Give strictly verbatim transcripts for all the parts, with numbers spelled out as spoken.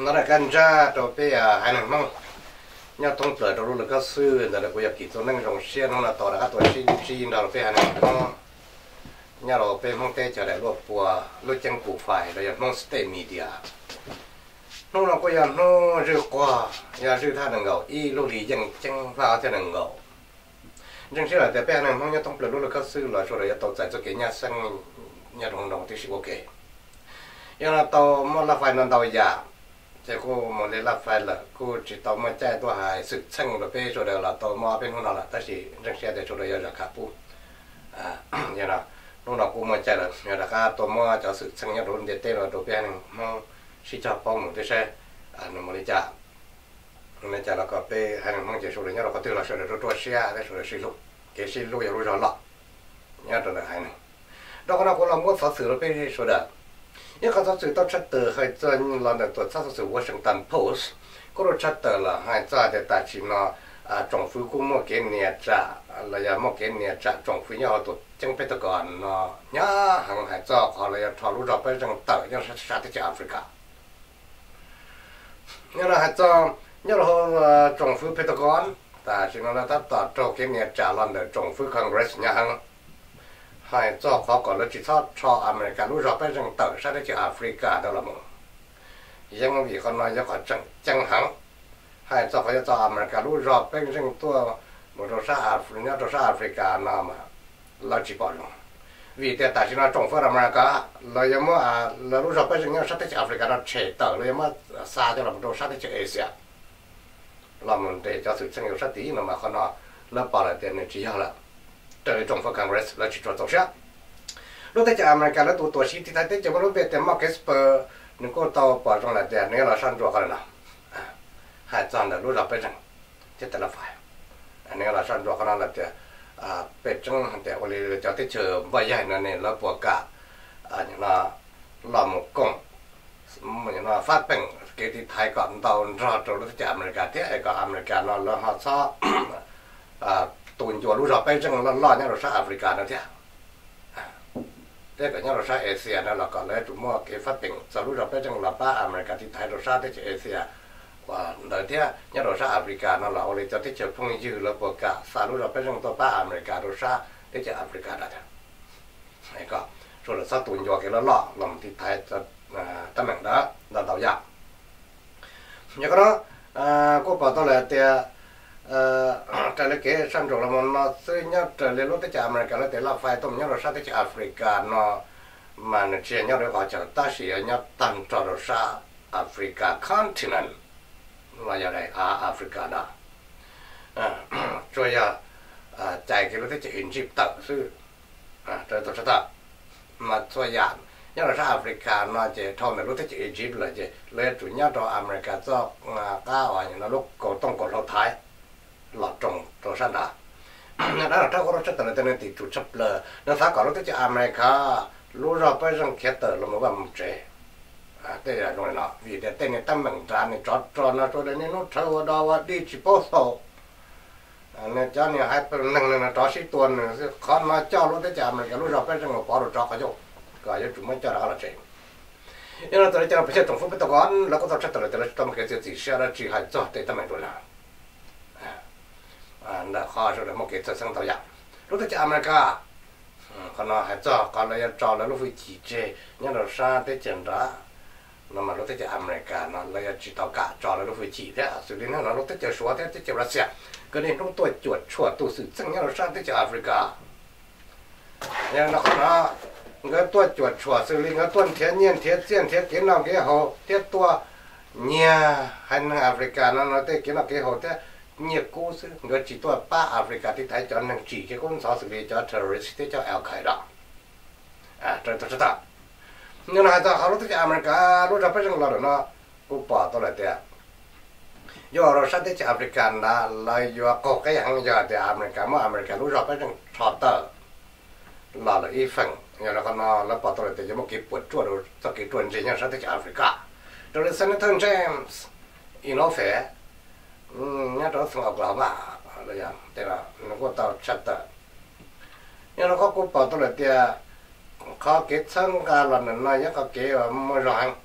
nó là căn ra cho bây giờ hai năm mong nhớ thông trở cho lúc các sư là được bây giờ kỹ thuật năng rộng xuyên nó là tỏ ra các tuổi sinh sinh đó bây giờ này mong nhớ rồi bây mong tê trở lại lúc của lúc chân cụ phải rồi mong stay media nó là bây giờ nó rửa qua giờ rửa tha đừng gầu y lúc đi dân chân vào theo đừng gầu nhưng chỉ là để bây giờ này mong nhớ thông trở lúc các sư là rồi tàu chạy cho cái nhà sang nhà đồng đồng thì sẽ ok nhưng là tàu mà là phải nằm tàu giả chỉ có một lấy là phải là cô chỉ tàu mà chạy tôi hay sự chăng rồi bây giờ là tàu mà bên nào là ta chỉ rằng xe để cho đây là khá bù à như là lúc nào cô mà chạy là như là cái tàu mà cho sự chăng nhau rồi để tên là đồ bên mà chỉ cho phong một cái xe à nó mới chạy nên chạy là có pe hay là mang chạy số đấy nhau là có từ là số đấy rồi xe đấy số đấy xí lúc cái xí lúc giờ lúc rồi lọ nhớ rồi là hay này đó là cô làm một phật sự là pe số đấy nhưng khi tôi tôi chat từ hay trên là tôi chat từ Washington Post, có rồi chat từ là hay ra để ta chỉ nó政府cũng một cái nhà trả là ya một cái nhà trả政府nhau tôi chẳng biết được còn nó nhá hàng hay ra họ là thảo luận ra bây giờ tới nhưng sẽ sát tới Africa, nhưng là hay ra nhớ là政府biết được còn ta chỉ nó là ta ta cho cái nhà trả là để政府Congress nhà hàng hay cho họ còn là chỉ cho cho America lúc rồi bây giờ tới sát tới Africa đó là một, nhưng vì con nói cho họ chẳng chẳng hẳn, hay cho họ cho America lúc rồi bây giờ tôi một số sát Africa một số sát Africa nào mà là chỉ bảo luôn, vì thế tại sao nó trong phương America là giống như là lúc rồi bây giờ nhau sát tới Africa nó chế tới là giống như xa cho là một số sát tới Asia, là mình để cho sự tranh yếu sát tí mà con nói là bảo là tiền này chỉ là tới trong phương Congress là chỉ cho tổ chức. Lúc đấy America là tụ tổ chức thì thấy đấy chỉ có lúc về tiền market per những cô tàu bảo rằng là tiền này là sản xuất cái nào, hai trăm là lúc đó bây giờ chỉ là phải, này là sản xuất cái nào là tiền à bây giờ tiền có lẽ cho tới chờ vài ngày nữa này là bỏ cả à những là làm một công, những là phát bệnh cái thì thái còn tàu ra cho lúc đấy America thế cái America nó là họ sao à tuần cho lúc đó bây giờ là lo nhau là sang Africa nữa thế, thế cái nhau là sang Asia đó là còn lại chúng mua cái phát triển, sau lúc đó bây giờ là ba America thì thay đổi sang tới Asia, và đời thế nhau là sang Africa nó là ở đây cho tới chỗ phong dư là quốc cả, sau lúc đó bây giờ tôi ba America rồi sang tới chỗ Africa đó thế, này có, rồi là sau tuần cho cái nó lo làm thì thay cho tấm bằng đó là tạo ra, như cái đó có bảo tôi là thì trở lại cái sản xuất là một nó sẽ nhớ trở lại lúc tới America là để là phải tôm nhớ rồi sang tới Africa nó mà nó chỉ nhớ được họ chẳng ta chỉ nhớ tăng trở rồi sang Africa continent là giờ này à Africa đó rồi giờ chạy cái lúc tới Egypt tự sư rồi tôi sẽ tập mà rồi giờ nhớ rồi sang Africa nó chỉ thâu này lúc tới Egypt là chỉ lấy chủ nhớ cho America cho cao ở những lúc cổ tông cổ lâu thái là trồng trồng sản đó, đó là trong cái rất là tên thì chủ chấp là nó phải có lúc tới America lúc rồi bây giờ khét tờ là một vòng trẻ, à đây là rồi nó vì thế tên này tâm mình ra này chọn chọn nó cho nên nó trâu đó đi chỉ bao số, nên cho nên hai phần năng là cho sĩ tuần con mà cho lúc tới America lúc rồi bây giờ nó bỏ được cho cái chỗ, cái chỗ chúng mình cho nó là trẻ, nhưng mà tôi cho bây giờ tổng phụ biết tao con là có tao chắc tao là tao trong cái gì sẽ là chỉ hay cho để tâm mình rồi là à đã khó rồi một cái sang tàu dạng lúc tới America còn nó hay cho còn là cho là lúc phải chỉ chế nhưng mà sang tới chân đó nó mà lúc tới America nó là chỉ tàu cả cho là lúc phải chỉ thế xử lý nó lúc tới số thế tới Russia cái này lúc tôi chuột chuột tôi xử sang nhưng mà sang tới Africa nhưng nó nó cái tôi chuột chuột xử lý cái tuần thiên nhiên thiên nhiên thiên kiến nào cái hồ thiên tua nhà hay Africa nó nói tới cái nào cái hồ thế nhiều cố sự người chỉ tôi ba Africa thì thấy cho nên chỉ cái con số xử lý cho terrorist thì cho Al Qaeda à tôi tôi tôi nhưng mà ta họ lúc tới America lúc đó bây giờ là nó cũng bỏ tôi lại thế do rồi sang tới Africa là là do có cái hàng giờ thì America mà America lúc đó bây giờ thoát tới là là ít phần nhưng mà nó là bỏ tôi lại thế cho một cái buổi trưa rồi cho cái tuần gì nhau sang tới Africa rồi là Senator James in office nhớ đó xong học là mà là gì thế là nó có tàu chặt tờ nhưng nó có cú bảo tôi là tia có cái thân cả lần này nhớ có cái mà rồi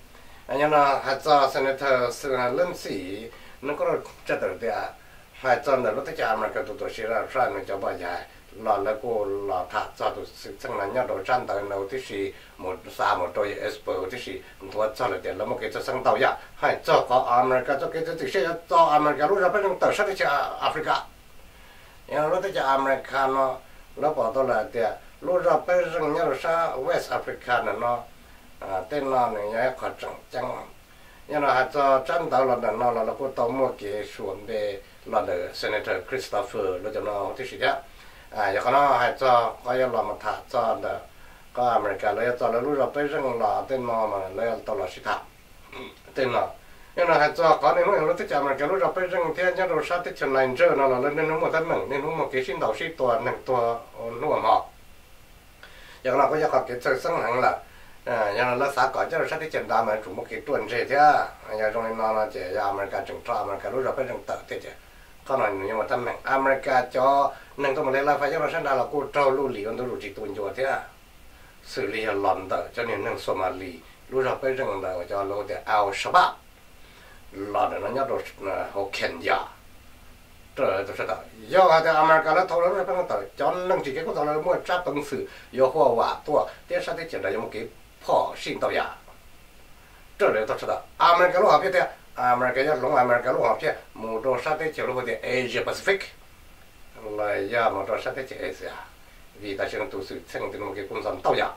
anh em là hai cho senator sự là lên sĩ nó có chất được đấy hai cho là lúc tới chạm mà cái tụi tôi sẽ là sai nó cho bao giờ là là cô là thà cho tụi sự sang là nhau đồ trang tới đầu thì是một sa một đôi expo thì是tôi cho là tiền là một cái cho sang tàu ya hai cho có America cho cái thì sẽ cho America lúc ra bên trong tàu sẽ đi Africa nhưng lúc tới chạm America nó nó bảo tôi là tiền lúc ra bên trong nhau sa West Africa nó tên nó này nhớ khó chẳng chẳng nhưng mà hai cho trang tàu là nó là cô tàu mua cái xuồng để là được Senator Christopher lúc cho nó thì sẽ thế à giờ nó hay cho có những làm một thằng cho được có America lấy cho nó lúc rồi bây giờ là tên nó mà lấy tao là sĩ thằng tên nó nhưng mà hay cho có nên nó thích America lúc rồi bây giờ thì nhớ rồi sao thích chuyện này chơi nó là lên nên nó một tấm mừng nên nó một cái xin đầu sĩตัวหนึ่งตัวนู่นหมออย่างเราก็จะขอเก็บสังหลังละอ่าอย่างเราสาก่อนจะเราชัดที่เจนดามันถูกมุกิตัวนี้เจ้าอย่างตรงนี้นอนเจ้าอเมริกาจึงตราอเมริการู้เราเป็นจังเติร์ดเจ้าก็หน่อยหนึ่งยังมาทำแม่งอเมริกาจอหนึ่งตัวมาเลยเราไฟยังเราชันดาเรากูเจ้าลู่หลีกันตัวลู่จิตตัวอยู่เจ้าสื่อลีฮลอนเตอร์เจ้าเนี่ยหนึ่งโซมาลีรู้เราเป็นจังเราจะรู้แต่เอาชบ้าหลอนนั้นเนี่ยเราเขาเข็นยาเจอตัวเสด็จย่อแต่อเมริกาแล้วทอเราเป็นกันต่อจอนนั่งจีเก็ก็ทอเราเมื่อจับตังสื่อย่อหัวว่าตัวเดี๋ยวชัดที่เจนได้ยังมุกิพ่อสิ่งตัวยาเจอเลยตัวเสด็จอเมริกาลูกหาเพี้ยเดียอเมริกาจะลงอเมริกาลูกหาเพี้ยมูโดชัดที่เจอรู้ว่าเอเชียแปซิฟิกเลยยามูโดชัดที่เจอเอเชียvì ta chỉ tu sự thành từ một cái công dân tao ya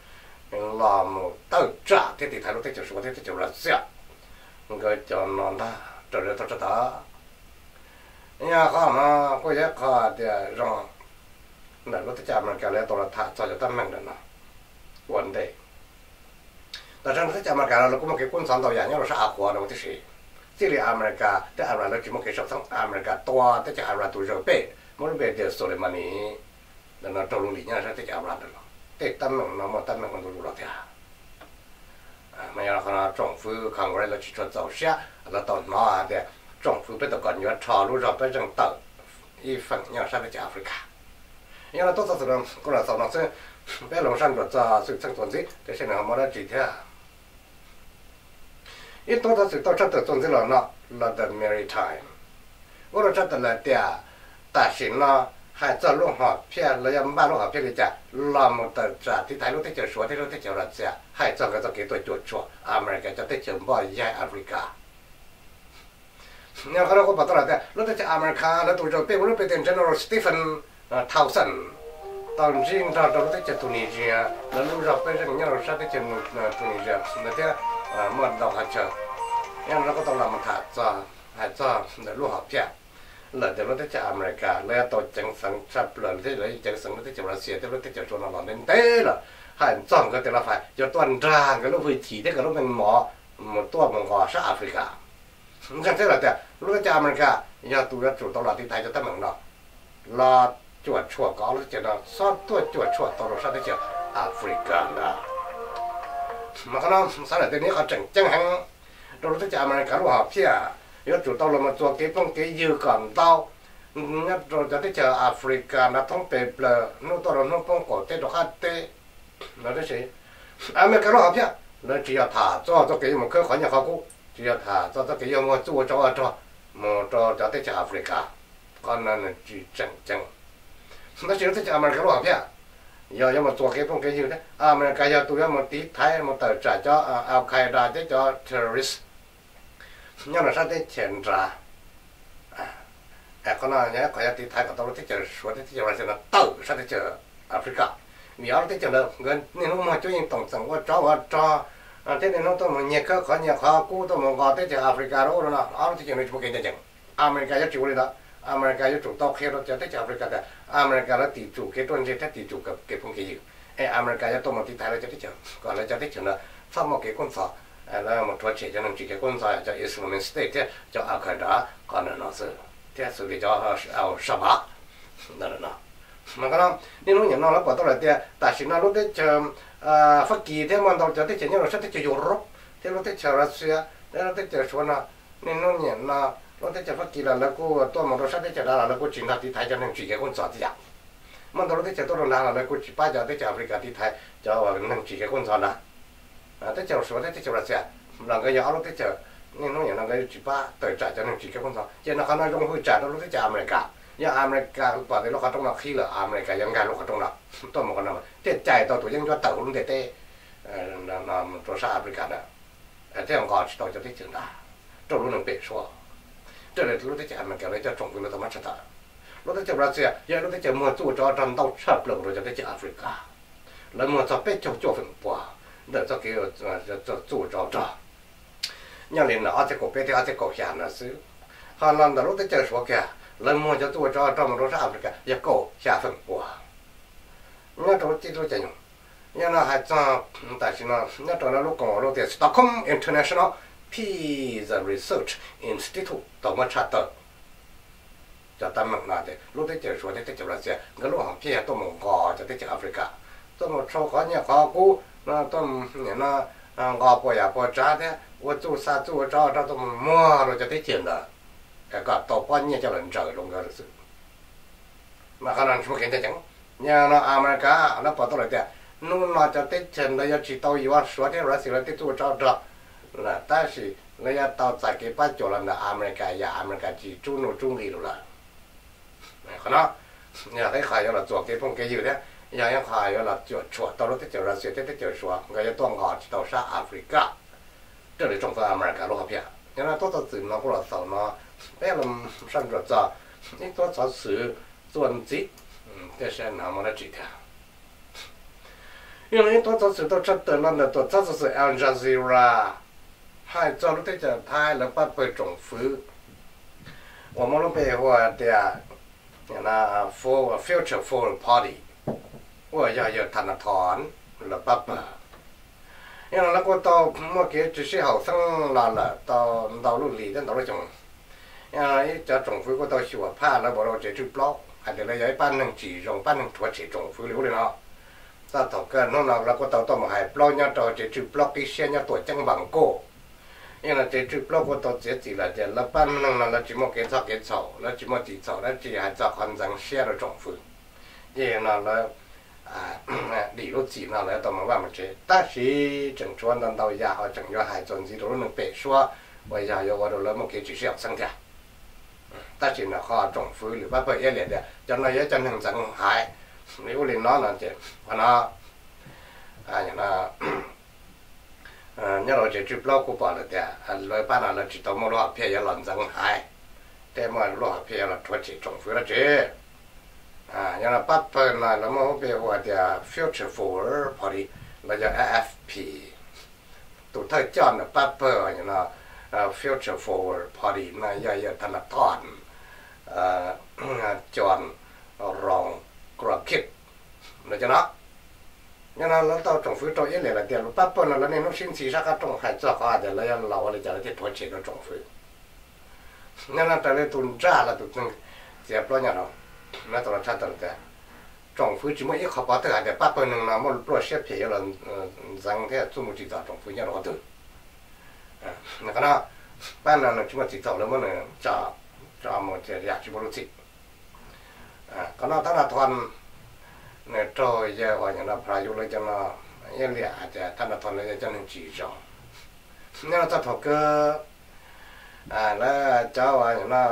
làm tao trả thế thì thay lúc thế chỉ số thế thì chỉ là xe người cho nó ta trở lại tao ta nhà khó mà có giá khó thì rằng là lúc thế chả mà cái này tao là thà cho cho tâm mình đó vấn đềแต่ฉันที่จะอเมริกาเราก็มันเกี่ยวกับสันตอย่างนี้เราใช้อาควาเราที่สิที่เรียอเมริกาแต่อะไรเราจะมันเกี่ยวกับทั้งอเมริกาตัวแต่จะอะไรตัวเราเป้มันเป็นเดลโซเลมานีแต่เราตัวลุงหลีเนี่ยใช่ที่จะอะไรเราแต่ตั้งมันเราไม่ตั้งมันมันตัวเราเดียวไม่อย่างนั้นจงฟื้นครั้งแรกเราจะช่วยเสียเราตอนน้อยเดียวจงฟื้นไปตะก่อนอยู่ชอรู้เราไปจังเต่าอีฝั่งเนี่ยใช่ที่จะแอฟริกาอย่างนั้นตัวสุดเราก็เราสอนเราซึ่งไปลง山就做水生存者，这些人没得几天。一到到水到这的种子了呢，那的 maritime， 我说这的了的，但是呢，还做龙哈片，那要买龙哈片的家，那么的这ที่台路的就说的路的就了这，还做个做给多做做，อเมริกาจะได้จมบ่อยแอฟริกาเนี่ยเขาก็บอกตลอดแต่รถจะอเมริกาแล้วตัวจะเป็นรถเป็น General Stephen Townsendตอนจริงเราเราได้จากตุนิเซียแล้วรู้เราไปเรื่องนี้เราใช้ได้จากตุนิเซียนั่นที่เมื่อเราหาเจอเนี่ยเราก็ต้องเรามาถ่ายจอถ่ายจอในรูปหับเพี้ยแล้วเดี๋ยวเราได้จากอเมริกาแล้วตัวจังสังชับเลยที่เราจังสังเราได้จากรัสเซียที่เราได้จากโซนเราเน้นเต้ละหันจ้องก็แต่ละฝ่ายจะต้นร่างก็รู้วิธีที่ก็รู้เป็นหมอหมอตัวมังกรชาแอฟริกาจังที่เราแต่รู้ได้จากอเมริกาอย่าตัวจุดตลอดที่ไทยจะตั้งเหมือนเรารอจวดชั่วก็รู้จักนะซ้อนตัวจวดชั่วตลอดชาติเจ้าแอฟริกานะมันก็น้องสารเดี๋ยวนี้เขาจังจังหังเรารู้จักอเมริการู้หอบเพี้ยยศจุดตลอดมาตัวเก็บต้องเก็บยืก่อนเต้าเนี่ยเราจะได้เจอแอฟริกานะต้องเปเปล่านู่นตัวเรานู่นป้องกอดเตะดอกฮัตเตะเราได้ใช่อเมริการู้หอบเพี้ยเรา只要他做做给我们可环境好过只要他做做给我们做做做我做就ได้เจอแอฟริกาก็นั่นจีจังจัง那现在在อเมริกาลูกเพี้ยอย่าอย่ามาตัวเก็บพวกเก็บอยู่นะอเมริกาอย่าตัวอย่ามาตีไทยมาต่อจ่าจ่ออัลไคเดาจะจ่อ terrorist เนี่ยเราใช้ได้เชิญจ่าแต่คนนั้นเนี่ยเขาจะตีไทยก็ต้องรู้ที่จะสวนที่จะอะไรเช่นนั้นเต่าใช้ได้เจอแอฟริกามีอะไรที่จะเดินเงินนี่นู้นมาช่วยยิงต่างสังว่าจ่อว่าจ่อที่นี่นู้นต้องมันเนี่ยเขาเขาเนี่ยเขากู้ต้องมันก็ที่จะแอฟริการู้แล้วนะอะไรที่จะไม่ช่วยกันจริงอเมริกาจะช่วยเลยนะอเมริกาจะถูกต้องเคเราจะได้จากแอฟริกาแต่อเมริกาแล้วติดจูเคต้นจะได้ติดจูกับเก็บพงเกย์เอออเมริกาจะต้องมาติดไทยเราจะได้เจอก่อนเราจะได้เจอนะถ้ามาเก็บคนสอบแล้วมาทวดเชจะนั่งจีเก็บคนสอบจะอิสลามสเตทจะอัลไคเดาก่อนนั้นสิที่สุดจะเอาชาบะนั่นนะมันก็นี่นู้นอย่างนั้นแล้วพอตอนนั้นแต่สิ่งนั้นเราได้เจอฟักกี้ที่มันเราจะได้เจอเนี่ยเราจะได้เจอยุโรปที่เราได้เจอรัสเซียแล้วเราได้เจอส่วนนั้นนี่นู้นอย่างนั้นเราได้เจอฟักกี้แล้วก็ตัวมันเราใช้ได้เจอแล้วแล้วก็จีนที่ไทยจะนั่งจีเก็บคนสอบที่อยากมันเราได้เจอตัวนั้นแล้วก็จีป้าจะได้เจอแอฟริกาที่ไทยจะว่านั่งจีเก็บคนสอบนะได้เจอส่วนได้เจอรัสเซีย là cái gió lúc thế chờ nên nó nhận là cái chỉ ba tới trả cho nên chỉ cái con sao cho nên nó không nói trong hơi trả đó lúc thế chờ America nhưng America bảo thì nó có trong là khi là Americaยังไงlúc có trong là tôi một con nào thế chạy tôi tụiยังcho tàu luôn thế thế là làm cho sa Africa đó thế ông gọi tôi cho thế trường đã trong lúc nó bị xóa这里lúc thế chờ America lấy cho trồng cái nó tao mất thật lúc thế chờ Brazil giờ lúc thế chờ mua chỗ cho trong tàu sập lồng rồi cho thế chờ Africaแล้วmua cho biết cho cho phần quả để cho cái cho chỗ cho cho nhà liền là ở这个别的ở这个下那是hà lan đó lúc thế chờ số kia lần mua cho tôi cho trong một số Africa ya cổ下phần quả nhớ chỗ chỉ chỗ chẳng nhớ nó hay cho tại sao nó nhớ chỗ nó lúc còn lúc thì Stockholm International Peace Research Institute tổ chức chặt tờ cho ta mặc nào thế lúc thế chờ số thế chờ là gì cái lúc học kia tôi muốn gõ cho thế chờ Africa tôi một số có nhà có cũ nó tôi nhà nó gõ bỏ ya bỏ trả thế tôi chú sa chú cho cho tôi mua rồi cho thế chuyện đó cái có tổ quan nhà cho lần trời luôn cái sự mà khả năng chúng ta chẳng nhà nó America nó bỏ tôi lại thế nó nó cho thế chuyện là chỉ tao yêu số thế rồi thì là thế chú cho cho là ta chỉ là tao tại cái bắt chỗ là America ya America chỉ chú nó chú đi rồi là khả năng nhà thấy khai là做cái phong cái gì đấy nhà yang khai là做做到了这就了，现在这就说，我要当好到啥 Africa， 这里种在 America 路边，原来多少子呢，或者少呢，别人上着做，你多少是做鸡，嗯，这是那么的几天，因为多少是都这得了呢，多少是 Al Jazeera， 还做了这就拍了八百种夫，我们那边话的，那 for future for party。我要有谈了谈了爸爸，因为那个到莫给只是好生来了，到到路里的到那种，因为这政府个到学怕了，不然这就不老，还得来有一班能集中，班能拖起政府流的了。到头个弄那那个到到么还不老呢，到这就不老给先呢多挣网过，因为这就不老个到这地了，这那班能那那只莫给找给找，那只莫地找，那只还找看上些了政府，因那那。啊，理路子那来到我们外面去，但是整装的到家和整个海专机都能别说，我家有我都那么给只是要生的，但是呢，哈政府里边不一列的，将来也真能整海，你屋里哪能的，完了，啊呀那，嗯，你老这就不老古巴了的，啊，来把那了知道么罗片也能整海，แต่么罗片了拖起政府了这。啊，原来八百那那么我别话的 Future for Party， 那叫 A F P， 都太讲了八百原来呃 Future for Party 那要要他那谈呃讲让กรคิด那叫哪？原来那到政府做一类了的，八百那那那星期啥个种还做好的，那要老的叫那些拖起的政府，原来在那蹲扎了都能接不了了。那ตัวชาติตัวแต่จงฟื้นจิมอีกขบตัวแต่ป้าเป็นหนึ่งนะมันปลดเสียเพียร์จังที่สมุจิตาจงฟื้นยังรอตัวนั่นก็นะป้านั่นจิมจิตาแล้วมันจะจะมันจะอยากจิมรู้สิก็นะท่านทวนเนี่ยโจยเยอะว่าอย่างนั้นพระยุเลยจะนะยังเหลือแต่ท่านทวนเลยจะนึกจีจงเนี่ยเราจะถกก็อ่าแล้วเจ้าว่าอย่างนั้น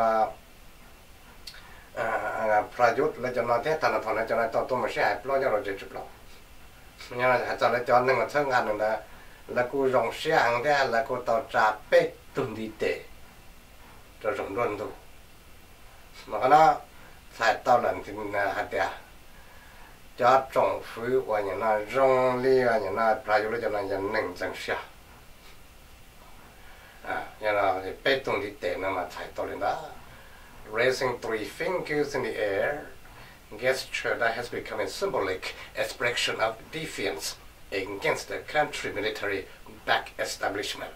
พระยุทธ์และจนที่ท่านทอนจนตอนตัวมันใช่ปล้อยังเราจะจุดเราเนี่ยอาจารย์จอนหนึ่งเท่างานหนึ่งนะแล้วกูรองเสียงได้แล้วกูต่อจากเป็ดตุนดีเตะจะสมดุลดูมันก็น่าใส่ตอนนั้นที่น่าหัดเดียจะจงฟื้นว่าอย่างนั้นจงเลี้ยอย่างนั้นพระยุทธ์จนอย่างหนึ่งจังเสียอ่าอย่างนั้นเป็ดตุนดีเตะนั่นมาใส่ตอนนั้นraising three fingers in the air, gesture that has become a symbolic expression of defiance against the country military back establishment.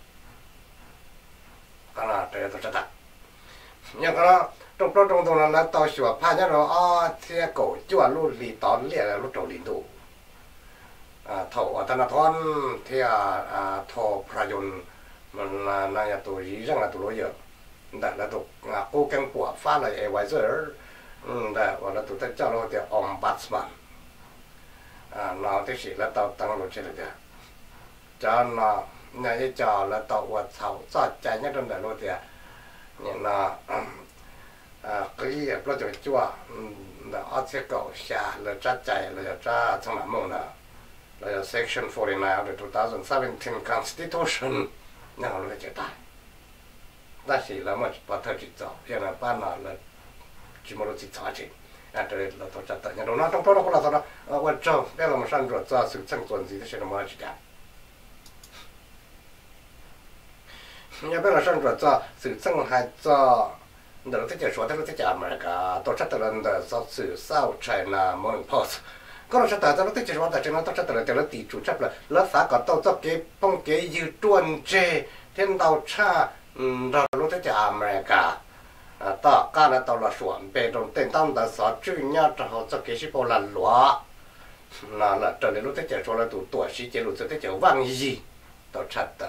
Cái là cái đó chắc. Nhưng cái đó trong đó trong đó là tao sửa phá nhá rồi à thì cổ chua luôn lì tón lìa là lúc đầu lì đủ. À thầu ở thanh thon thì à thầu prayon mình là này tụi gì rằng là tụi lối giờ. Đã là tụi cố gắng của phá lại advisor, đã và là tụi ta cho nó thì ombudsman, à nó thì chỉ là tao tăng lộ trên đấy, cho nó nhà cái trò là tàu vật thầu cho chạy nhất trong đời luôn thì nhưng là cái lo cho chua là ở trên cầu xa là cha chạy là cha thằng nào mông là là section forty-nine of the twenty seventeen constitution nào là chết tai đó chỉ là một bắt đầu chỉ cho cho nên ban nào là chỉ một chỉ cho chỉ à đây là tôi chắc nhưng nó trong đó cũng là đó quan trọng đây là một sản phẩm cho sự sinh tồn gì thì nó mới chỉ cả nhưng bây giờ sản phẩm cho sự sinh hay cho đó là cái số đó là cái America tôi chắc là đó là sự South China Morning Post có lúc đó là cái số đó chỉ nó tôi chắc là cái là tỷ chủ chấp là là xã có tôi cho cái phong cái dự tuần chế thiên đạo cha đó là cái America ta cái là tao là xuân về trong tên tao đã sợ chữ nhá cho họ cho cái gì bảo là lúa là là trở lại lúc thế chờ cho là tụ tuổi sĩ chế lúc thế chờ vang gì tao chặt đó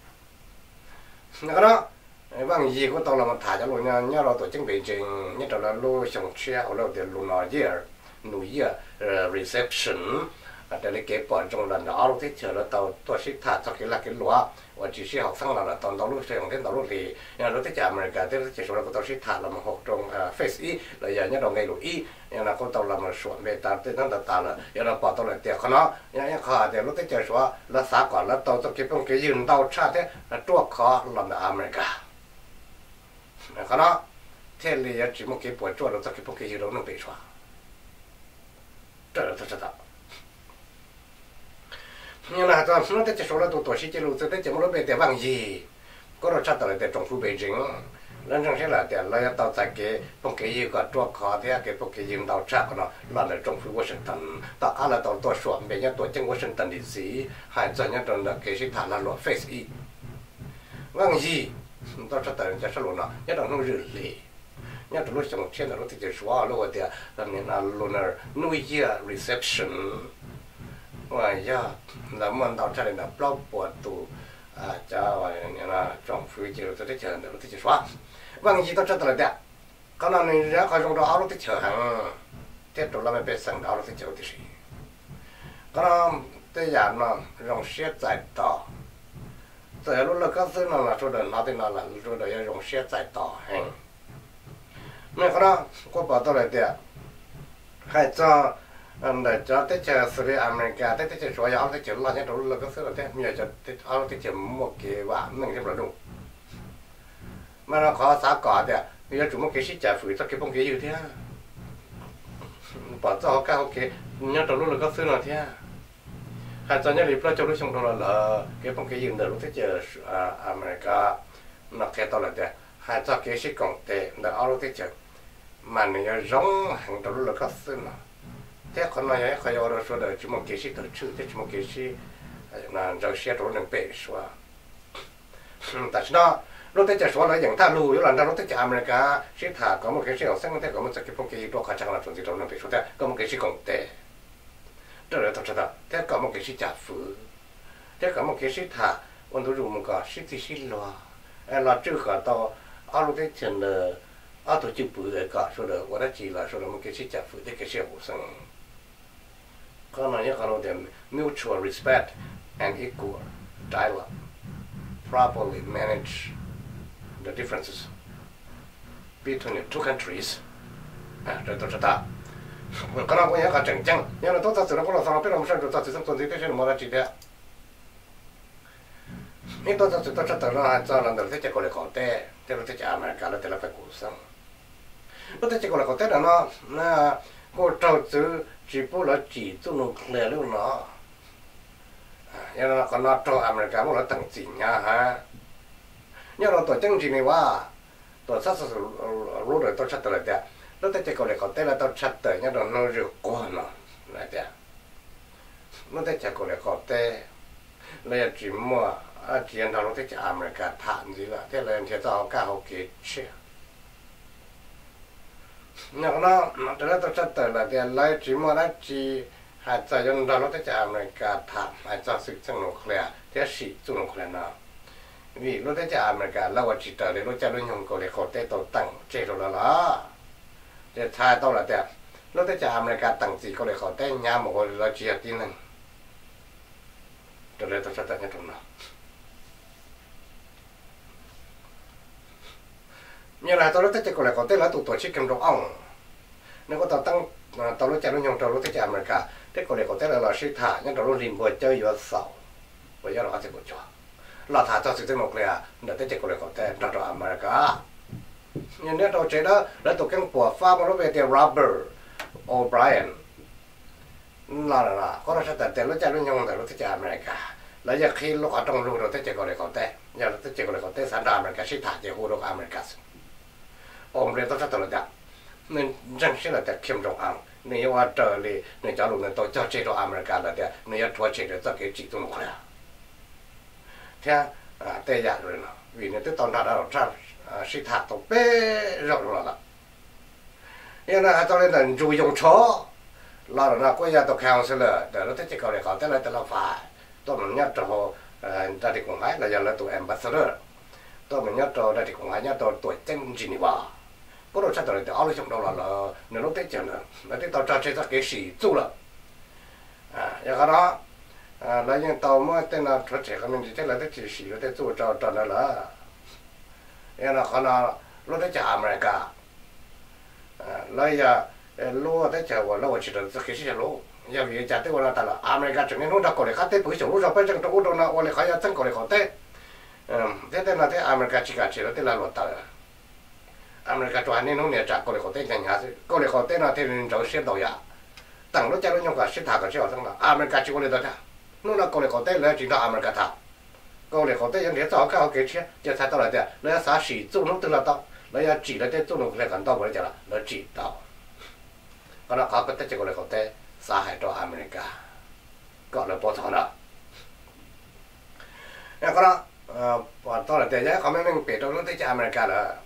đó vang gì của tao là một thả cho luôn nha nhớ là tổ chức Beijing trình nhất là lu xong chia ở đâu thì lu nói gì New Year reception để lấy cái bọn trong lần đó lúc thế chờ là tao tổ chức thả cho cái là cái lúa và chỉ sĩ học sinh là tao tao lúc xem cái tao lúc thì nhưng lúc thế chờ America thế chỉ số là tao sĩ thả là một học trong face y là giờ nhất là ngày lúa y nhưng là con tàu làm một số về ta tên nó ta là giờ nó bảo tàu là tiền nó nhưng nhưng khó thì lúc thế chờ số là xã quản là tàu cho cái phong cái dừng tàu cha thế là chuột khó làm ở America cái đó thế là chỉ một cái bộ chuột là cho cái phong cái dừng nó bị xóa这是知道。nhưng là tao nó tới số là tụi tụi sĩ chế lụt tới chấm nó về để bằng gì có rồi chắc là để trong khu Beijing nên rằng sẽ là để lấy tàu tại cái phong cái gì có chuột khó thế cái phong cái gì tàu chắc nó là ở trong khu Washington tao ăn là tàu tàu xuống về nhà tụi trong Washington đi xí hay cho nhà trong là cái gì thả là lụa face y bằng gì tao chắc là sẽ lụt nó nhất là nó rửa lì nhớ từ lúc trong trên là lúc thì xóa lúc thì là nên là lunar New Year reception và giờ là mình đào ra là blog của tụ à cho nên là trong phía dưới tôi thấy chờ lúc thì xóa vâng gì tôi cho tôi là cái nào này ra khỏi trong đó lúc thì chờ hàng tiếp tục là mình biết sang đó lúc thì chờ thì gì cái nào tới giờ nó dùng xe giải tỏa rồi lúc là các thứ nào là số đời nó thì nó là số đời dùng xe giải tỏa hàng mấy cái đó có bảo tôi là thế hay cho anh để cho tới chờ xử lý America tới tới chờ số giáo tới chờ lo nhớ đâu là cái thứ là thế bây giờ cho tới ao tới chờ một cái vả mình xem là đúng mà nó khó xã cỏ thì bây giờ chúng một cái sĩ trả phí cho cái phong cái gì thế bảo cho họ cao cái nhớ đâu là cái thứ là thế hay cho nhớ đi pro cho lúc xong đó là cái phong cái gì nữa lúc tới chờ America nó cái đó là thế hay cho cái sĩ công tệ là ao tới chờ mà nếu giống hàng đầu là các thứ nào thế còn nói ấy khai ở số đời chỉ một cái gì tổ chức thế chỉ một cái gì là giao xe rồi nên bể xóa tại sao lúc đấy số là những thằng lùi là lúc đấy America sẽ thả có một cái gì học sinh thế có một cái phong cái đó khả năng là chuẩn bị rồi nên bể xóa thế có một cái gì công tệ đó là thật sự thế có một cái gì trả phứ thế có một cái gì thả ôn đồ dùng một cái gì thì gì lo là chưa cả tao ở lúc đấy chuyện là ở tổ chức bự cái cả số đó, tôi chỉ là số đó một cái gì trả phứ thế cái gì học sinh còn nói như kalau dem mutual respect and equal dialogue properly manage the differences between the two countries à rồi tôi cho ta còn nói như cái chẳng chẳng nhưng mà tôi thật sự là có là sao biết làm sao tôi thật sự không tuân theo cái mà là chỉ thế nhưng tôi thật sự tôi cho ta là cho là được thế có lẽ có thế thế là thế chả mà cả là thế là phải cố gắng lúc thế có lẽ có thế là nó là cô trâu chứ chỉ bố là chỉ tu nông lệ luôn nó, nhưng mà còn nó cho America bố là tăng chính nha ha, nhưng mà tổ chức gì nàyว่าtổ sát sátรู้เลยtổ sát tới đấy, lúc đấy chỉ có lẽ có thể là tổ sát tới nhưng mà nó rượu quá nó, này đấy, lúc đấy chỉ có lẽ có thể là chỉ mua à chỉ anh thằng lúc đấy chỉ America thản gì là, thế là anh chỉ cho cả học kỳ chứ nhưng nó nó tới tôi chắc tới là tiền lấy chỉ mua đó chỉ hai trăm dân đó nó tới trả America thảm hai trăm sức sang nông nghiệp thế sĩ chung nông nghiệp nào vì nó tới trả America lâu chỉ tới để nó trả lương nhung có để có thể tổ tăng chế độ đó là để thay tao là tiền nó tới trả America tăng chỉ có để có thể nhà một cái là chỉ tin này từ đây tôi chắc tới nhất trong nào như là tao lúc tới còn lại có tên là tụ tổ chức kim rong ông nếu có tao tăng tao lúc chạy lúc nhung tao lúc tới America thế còn lại có tên là là sĩ thả nhưng tao lúc liền vừa chơi vừa sầu bây giờ là cái gì cũng cho là thả cho sự tương nộp liền để tới còn lại có tên là tao America nhưng nếu tao chơi đó là tụ cái của pha mà nó về tiền Robert O'Brien là là có nó sẽ tới tên lúc chạy lúc nhung tao lúc tới America là giờ khi lúc ở trong lúc rồi tới còn lại có tên giờ tới còn lại có tên sản ra America sĩ thả chỉ hú được America ông lên tôi rất là đẹp nên rằng sẽ là đẹp khiêm trọng ăn nếu mà trở lại nếu cho lúc này tôi cho chế độ America là đẹp nếu thua chế độ cho cái chỉ tôi nói thế à tệ giả rồi nó vì nếu tôi toàn đã đã ra sĩ thạc tôi bé rộng rồi đó nhưng là tôi lên là chú dùng chó là nó có nhà tôi counselor để nó thích chỉ có để có thế là tôi là phải tôi mình nhớ cho ra thì cũng phải là giờ là tụi ambassador tôi mình nhớ cho ra thì cũng phải nhớ cho tuổi chân Geneva có đồ chắc rồi thì ở trong đó là là nếu lúc tết chẳng nữa là tết tao cho chơi các cái gì chú là à giờ cái đó à là những tàu mới tên là phát triển cái mình chỉ là tết chỉ gì là tết chú cho cho nó là giờ là cái nào lúc tết chả America à là giờ lúc tết chả và lúc chỉ là cái gì lúc giờ vì chả tết là ta là America chẳng nên nó đã có để khát tết buổi chiều lúc sau phải chẳng trong đó nó lại khai ra chẳng có để khát tết thế tên là tết America chỉ cả chỉ là tết là luật ta America cho anh nên nó nè trả có lẽ có tên nhà chứ có lẽ có tên là tên cháu xếp đầu ya tặng nó cho nó nhung cả xếp thả cả xếp thằng là America chỉ có lẽ đó thôi nó là có lẽ có tên là chỉ là America thả có lẽ có tên những cái cháu cao cái chứ giờ thay tao lại thế lấy xã sĩ chung nó từ là tao lấy chỉ là tên chung nó lại gần tao mới là nó chỉ tao còn nó có cái tên chỉ có lẽ có tên xã hội cho America gọi là bao thọ đó cái đó và tao là thế nhá không mấy mình biết đâu nó tới cho America là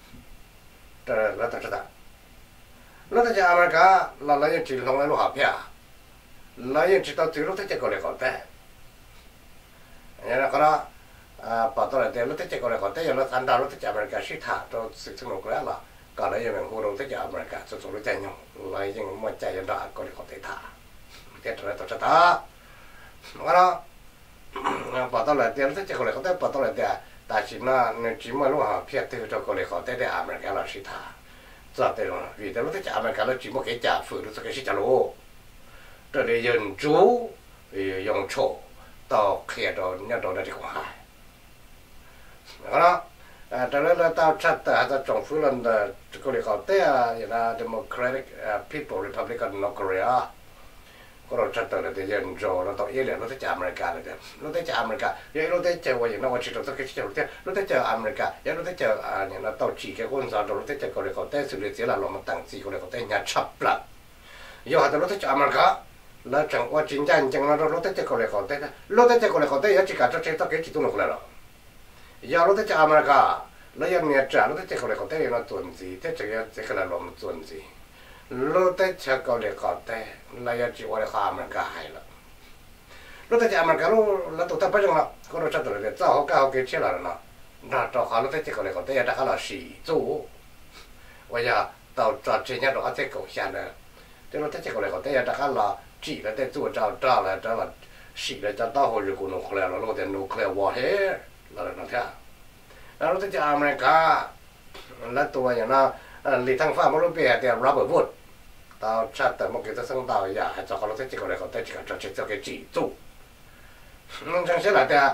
là là thật thật lúc tới America là lấy những chuyện không lấy lúc học ya lấy những chuyện tao từ lúc tới có lẽ có thế nên là cái đó à bảo tôi là thế lúc tới có lẽ có thế giờ nó thành ra lúc tới America sĩ thả cho sự sinh hoạt là còn lấy những hoạt động tới America số số lúc chạy nhau lấy những mọi chạy ra có lẽ có thể thả thế rồi thật thật đó cái đó bảo tôi là thế lúc tới có lẽ có thế bảo tôi là thế但是呢，那只么路哈偏对着过来好，带的阿门干了是他，咋的了？为的路在阿门干了只么给家父，这个是家路，这里人住，呃，用车到开到人家到那地方海，好了，啊，这里呢到查的还是政府人的这个里好带啊，有那 Democratic People Republic of North Korea。ก็เราชัดเลยแต่ยันโจเราต้องเยี่ยมเราต้องเจออเมริกาเลยเดียวเราต้องเจออเมริกายังเราต้องเจอว่าอย่างนั้นว่าชิโร่ต้องคิดเจอเราต้องเราต้องเจออเมริกายังเราต้องเจออ่าอย่างนั้นต้องจีแค่คนสาวเราต้องเจอคนเดียวกันแต่สุดท้ายเราเรามาตั้งจีคนเดียวกันแต่ยังชับละย้อนเราต้องเจออเมริกาแล้วจังว่าจริงจังจังเราเราต้องเจอคนเดียวกันแต่เราต้องเจอคนเดียวกันแต่ยังจีการจะเจอต้องคิดจีตุนคนละย้อนเราต้องเจออเมริกาแล้วยังเนี่ยจ้าเราต้องเจอคนเดียวกันแต่ยังเราตุนจีแต่จะยังจะกันเราไม่ตุนจีlúc tới chơi cầu để có té là giờ chỉ qua để khai America hay là lúc tới chơi America lúc là tụi ta bây giờ là có đồ chơi tụi để cho họ cao cái chơi là nó nó cho họ lúc tới chơi cầu để có té đã là xì chú bây giờ tàu trò chơi nhau đó chơi cầu xa nữa thế lúc tới chơi cầu để có té đã là chỉ là tới chú trò trò là trò là xì là cho tao hồi rồi nó khỏe là nó để nó khỏe quá hết là nó thế là lúc tới chơi America là tụi nhà nó lì thằng pha một lúc bè thì Robert Wood tao chat tới một cái tao tao ya hay cho họ lúc tới chỉ có để họ tới chỉ có cho cho cái chỉ tu nhưng chẳng sẽ là thế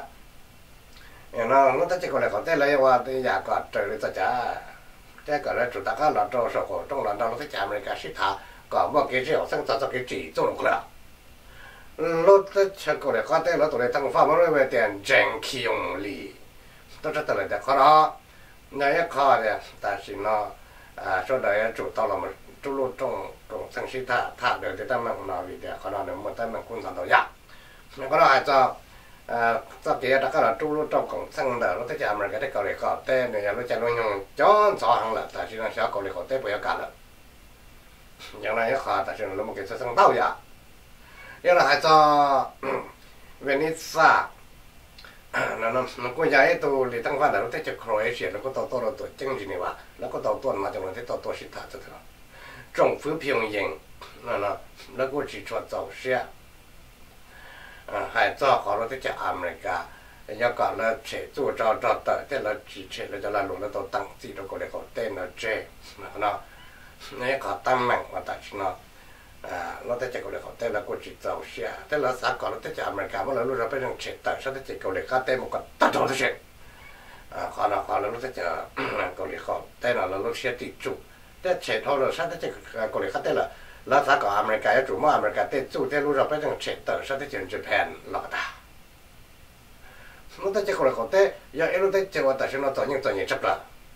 nó nó tới chỉ có để họ tới lấy qua tới ya có trời lên tới chả thế cái này chúng ta có là cho số của trong là nó tới chả America sĩ thả có một cái gì họ sang cho cái chỉ tu được là lúc tới chỉ có để họ tới lúc tới thằng pha một lúc bè tiền Jeng Kyung Lee tao chat tới là thế đó này khó đấy tại vì nó à số đấy chủ tao là một chủ lưu trong trong sang sĩ thả thả được thì ta mang nào vì thế còn là một ta mang quân sản đầu ya nhưng có là cho à cho kia đã có là chủ lưu trong cộng sang đời nó tới chạm rồi cái cầu lệ cọ tên này nó chạy nó nhung chó sọ hàng là tại vì nó sẽ cầu lệ cọ tên bây giờ cả làอย่างไรก็แต่ฉันรู้มันก็จะสั่งเต้าอย่าอย่างไรจะเวนิสานั่นนั่นก็ย้ายตัวหรือตั้งว่าเราได้จากโครเอเชียแล้วก็ตัวตัวเราตัวจังจีนี่วะแล้วก็ตัวตัวมาจากนั้นที่ตัวตัวสิทธาจะเถอะ政府平庸นั่นนะแล้วก็จีชัวเจ้าเสียอ่าให้เจ้าของเราได้จากอเมริกา nhớ cả là chế chủ cho cho tới thế là chỉ chế là cho là luôn là tôi tăng gì đó có để có tên là chế mà nó nếu có tăng mạnh mà tại nó à nó tới chế có để có tên là có chỉ giàu xe thế là sao có nó tới chế America mà là lúc đó bây giờ chế tại sao tới chế có để có tên một cái tất cả chế à khó là khó là lúc tới chế có để có tên là lúc xe tự chủ thế chế thôi là sao tới chế có để có tên là là sao có America chủ mà America tên chủ thế lúc đó bây giờ chế tại sao tới chế Japan là ta lúc tới chế có để có tên giờ lúc tới chế tại sao nó toàn những toàn những chấp là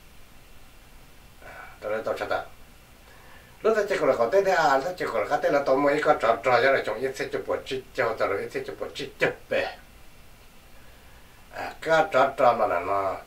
đó là tôi chắc là lúc tới chế có để có tên thế à lúc chế có để có tên là tôi mới có trò trò cho là trong ít sẽ chụp bộ chích cho tôi ít sẽ chụp bộ chích chụp về à cái trò trò là là nó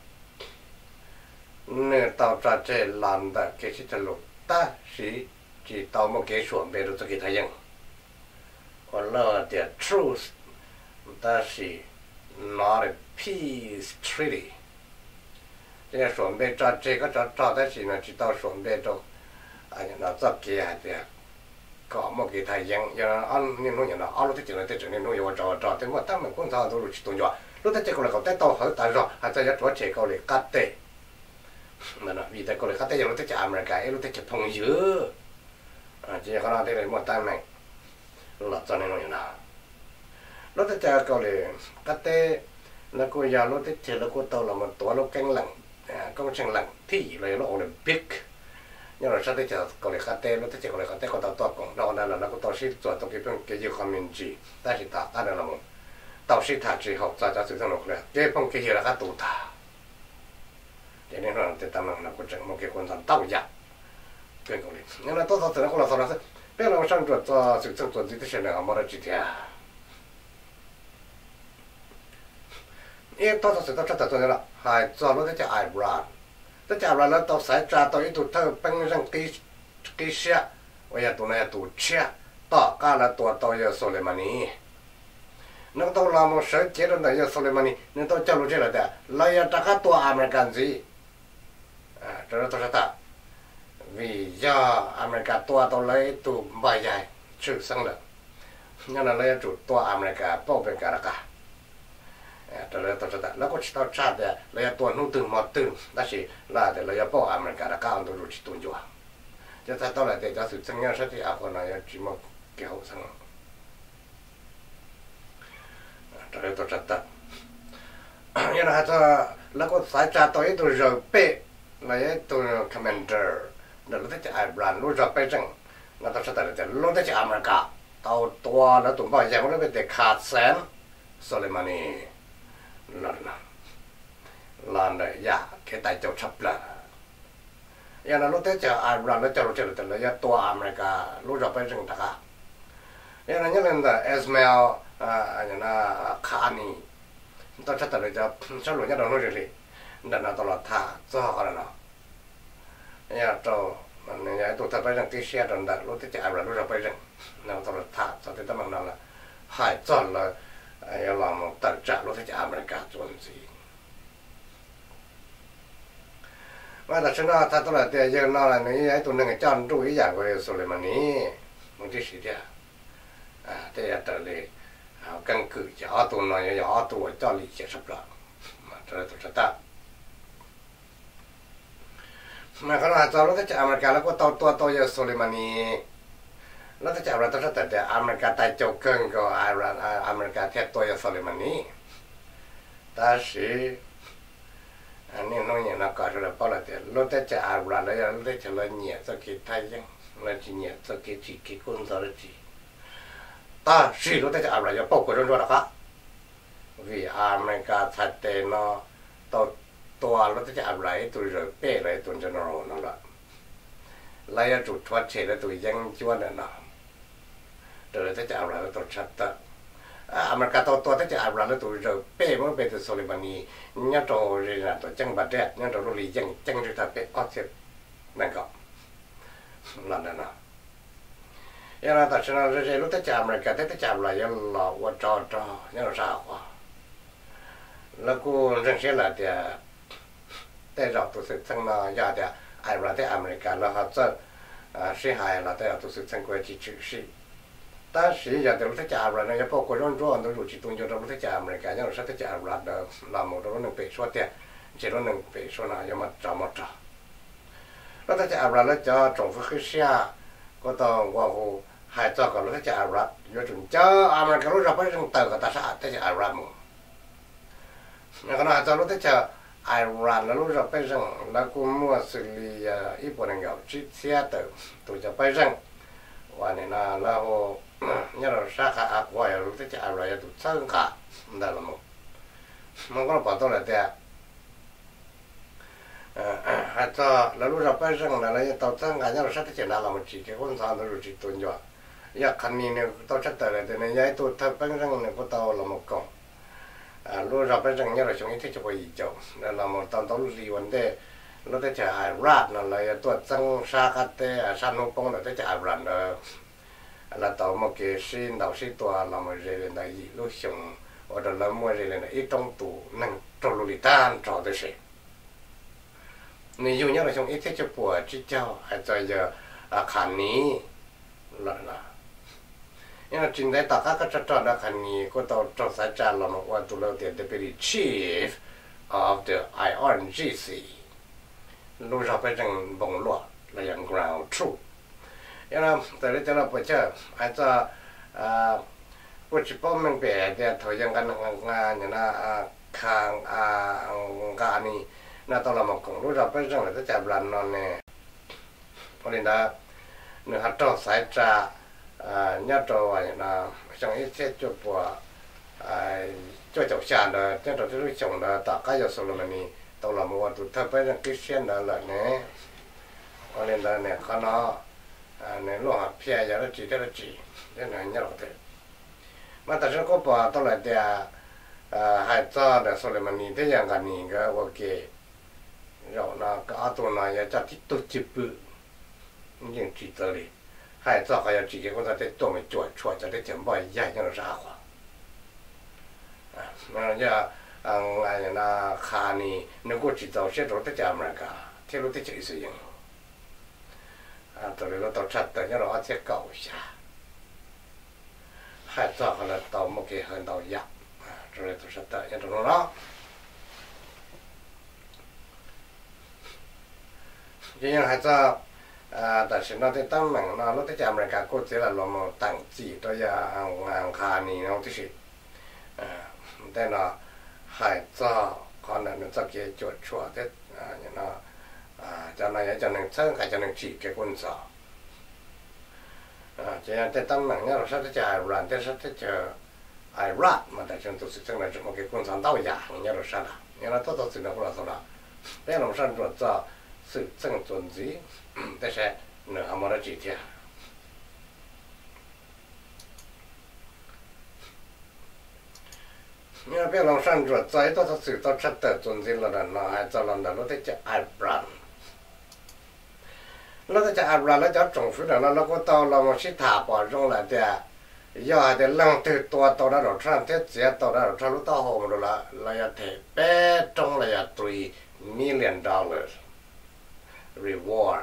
nếu tao trò chế làm được cái gì cho lúc ta chỉ chỉ tao một cái chuẩn bị được cái thay nhưng còn là the truth ta chỉ not a peace treaty cái chuẩn bị cho chế có cho cho ta chỉ là chỉ tao chuẩn bị cho anh nó rất kia thì có một cái thay nhưng giờ anh nên nói là anh lúc thì là thì nên nói là cho cho thì mà ta mình cũng sao tôi chỉ tôi nhọ lúc tới chế có là có tới tao hỏi tại sao hay tại sao chế có để cắt tê mà nó vì tại có để cắt tê giờ lúc tới chế America lúc tới chế phong dữ à chỉ có nói thế là một tay này là cho nên nói là lúc tới chế có để cắt tê là cô giờ lúc tới chế là cô tao là một tổ lúc canh lặng công trình lặng thì là nó Olympic nhưng mà sau tới chế có để cắt tê lúc tới chế có để cắt tê có tao to cũng đó là nó có tao sĩ做到基本嘅要看面子但是他当然了嘛到时他之後再再水上落嚟基本嘅嘢啦個杜他cho nên là từ tâm là có chẳng một cái quan trọng đau dạ cái câu này nhưng mà tôi thật là không là sao là bây giờ sang chuột cho sự sang chuột gì thế này mà ra chỉ thế ý tôi thật sự tôi chắc tôi là hai cho nó cái ai brand cái ai brand nó tôi sẽ trả tôi ít tụt thơ bằng rằng cái cái xe bây giờ tụi này tụt xe tất cả là tụi tôi là Soleimani nó tôi làm một số chế độ này là Soleimani nên tôi cho lúc chế là thế lấy ra các tụi American gì à cho nên tôi sẽ ta vì do America tụi tôi lấy tụi bài dài sự sang lực nhưng là lấy chủ tụi America bảo vệ cả cả cho nên tôi sẽ ta nó có chỉ tao trả để lấy tụi nó từ một từ đó chỉ là để lấy bảo America cả ông tôi chỉ tuân theo cho ta tôi là để cho sự sang nhau sẽ thì à còn là chỉ một kiểu sang cho nên tôi sẽ ta nhưng là cho nó có sai trả tôi tôi rồi bé lấy tôi commander đó là cái ai brand lúc rồi bây giờ nó ta sẽ tại là lúc đó là America tàu toa nó tụi bao giờ nó bị để khát sen Soleimani là là này ya cái tài châu chấp là ya nó lúc đó là ai brand nó cho nó cho là ya toa America lúc rồi bây giờ ta cả ya nó như là Ismail à như là Khani ta sẽ tại là cho cho lúc nhớ đó nó rồi nên là tao là thà cho họ là nó nhà trâu mình nhà tụi ta bây giờ cái xe đòn đặt lúc tới chạy rồi lúc ra bây giờ nào tao là thà cho tới tao mình nói là hải chọn là nhà làm một tận trạng lúc tới chạy America chuẩn gì mà ta nói ta tao là tiền giờ nó là những cái tụi này chọn chú ý dạng của Soleimani một cái gì thế à thế là trở lại căn cứ cho tụi nó nhỏ tụi cho lý giải sắp rồi mà trở lại tụi ta mà cái là cho nó tới America nó có tàu tua tàu giờ Soleimani nó tới America nó tới tới America tại châu cưng của Iran America theo tàu giờ Soleimani ta sĩ anh nên nói như nó có rồi bảo là thế nó tới Iran nó nó tới cho nó nhẹ cho cái thay chứ nó chỉ nhẹ cho cái chỉ cái quân sự chỉ ta sĩ nó tới Iran nó bao quát rồi đó vì America thật thế nó tàuตัวเราจะอะไรตัวเรือเป้อะไรตัวจะนอนนั่นแหละไล่จุดวัดเฉดตัวยังชวนน่ะตัวเราจะอะไรตัวชัดตะอเมริกาตัวตัวจะอะไรตัวเรือเป้มันเป็นตัวโซลิมานีเนี่ยตัวเรือตัวจังบัดเด็ดเนี่ยตัวรุ่ยยังจังจุดตาเป้ออเสียนั่นก็นั่นน่ะยังไงแต่ฉันเราจะรู้จะอเมริกาจะอะไรยังหลอกว่าจอจอเนี่ยเราทราบว่าแล้วกูเรื่องเช่นอะไรเดียแต่เราตัวสิ่งนั้นยาเดียไอรันที่อเมริกาแล้วเขาจะอ่าสิหายเราแต่เราตัวสิ่งนั้นก็จะชื่อสิ ta sĩ giờ từ lúc chả rồi này bao quát rong rong tôi chỉ tuân cho lúc chả mình cái nhau sẽ chả rồi đó là một trong những bị số tiền chỉ là những bị số nào nhưng mà trả một trả lúc chả rồi nó cho trồng phước cái xe có tàu qua hồ hai cho cái lúc chả rồi do chúng cho à mình cái lúc ra phải trong tàu cái ta sẽ chả rồi mà cái nào cho lúc chả Iran là lúc ra phải rằng là cũng mua xử lý ít bộ năng lượng chi tiết tôi cho phải rằng và nên là là hồ nhớ là sát cả ác quay lúc tới chả rồi tụt sang cả đó là một mà có bảo tôi là thế à cho là lúc ra phải rằng là là tụt sang cả nhớ là sát tới chả là một chỉ cái con sao nó rồi chỉ tuần cho ya khăn này này tụt sát tới là thế này vậy tụt thay phải rằng này có tao là một con à lúc ra phải rằng nhớ là chúng ít cho cái gì chỗ là một tao tao lý vấn đề lúc tới chả rát là là tụt sang sát cả thế san hô bông là tới chả rát là tàu một cái xin đầu xin tòa là một người lên đại gì lúc xong hoặc là một người lên ít trong tủ năng trong lối tan trò tới gì nếu như nhớ là trong ít thế cho bùa chỉ cho hay cho giờ khán ní là là nhưng mà chính đấy tất cả các trò đó khán ní có tàu trong sai trả là một quan tụ lâu tiền để bị chief of the I R G C lúc sau phải rằng bóng loạn làอย่าง ground truth因为在这叫不叫，按照啊，过去报名别的头样个那个啊，你那啊看啊个呢，那到了么公路上本身了，这叫不然呢？我领导，你还找谁查啊？你找啊那像一些就不啊，做走线的，这种就是穷的，大概要说了么呢？到了么我都特别人给选的了呢，我领导呢看到。nên lo hạt phe giờ nó chỉ cho nó chỉ thế này nhớ được thế mà tại sao có bảo tôi lại thì hai cho để số lượng mình thế dạng cái này cái ok rồi nó cái auto này giờ chắc chỉ tôi chỉ bự nhưng chỉ tới đi hai cho cái chỉ cái con ta để tôi mình chuột chuột cho để tiền bao nhiêu cho nó ra hoa mà giờ anh anh là khá này nếu có chỉ tao sẽ rồi tới chả mà cả thế lúc tới chỉ sử dụng à tụi nó tao chặt tới nhớ nó sẽ cầu xa hai cho cái là tao một cái hơn tao giặc rồi tao chặt tới nhớ nó đó cho nên hai cho à tại sao nó tới tăng mạnh nó nó tới chạm lại cả cô chỉ là lo một tặng chỉ tôi giờ hàng hàng khá này nó thì à thế là hai cho con là nó cho cái chuột chuột thế à như nó à cho nên cho nên sáng cái cho nên chỉ cái quân sở à cho nên cái tâm năng nó sẽ cho Iran thế sẽ cho Iraq mà tại sao tôi sẽ nói một cái quân sản đau giả như là sao đó như là tôi tôi xin nó cũng là sao đó thế là một sản xuất cho sự sinh tồn gì thế sẽ nửa mà nó chỉ theo như là bây giờ sản xuất cho tôi tôi sự tôi chất tự tồn gì là nó hay cho lần đó nó thế cho Iran nóจะอาบน้ำแล้วจะจงฟื้นแล้วเราก็ต้องเรามาชิดถาปอจงละเดียย่อเดี๋ยวลังตื่นตัวตัวนั้นเราทำเท็จเสียตัวนั้นเราทำรู้ตัวหงเราละเราจะเทเป้จงเราจะ three million dollars reward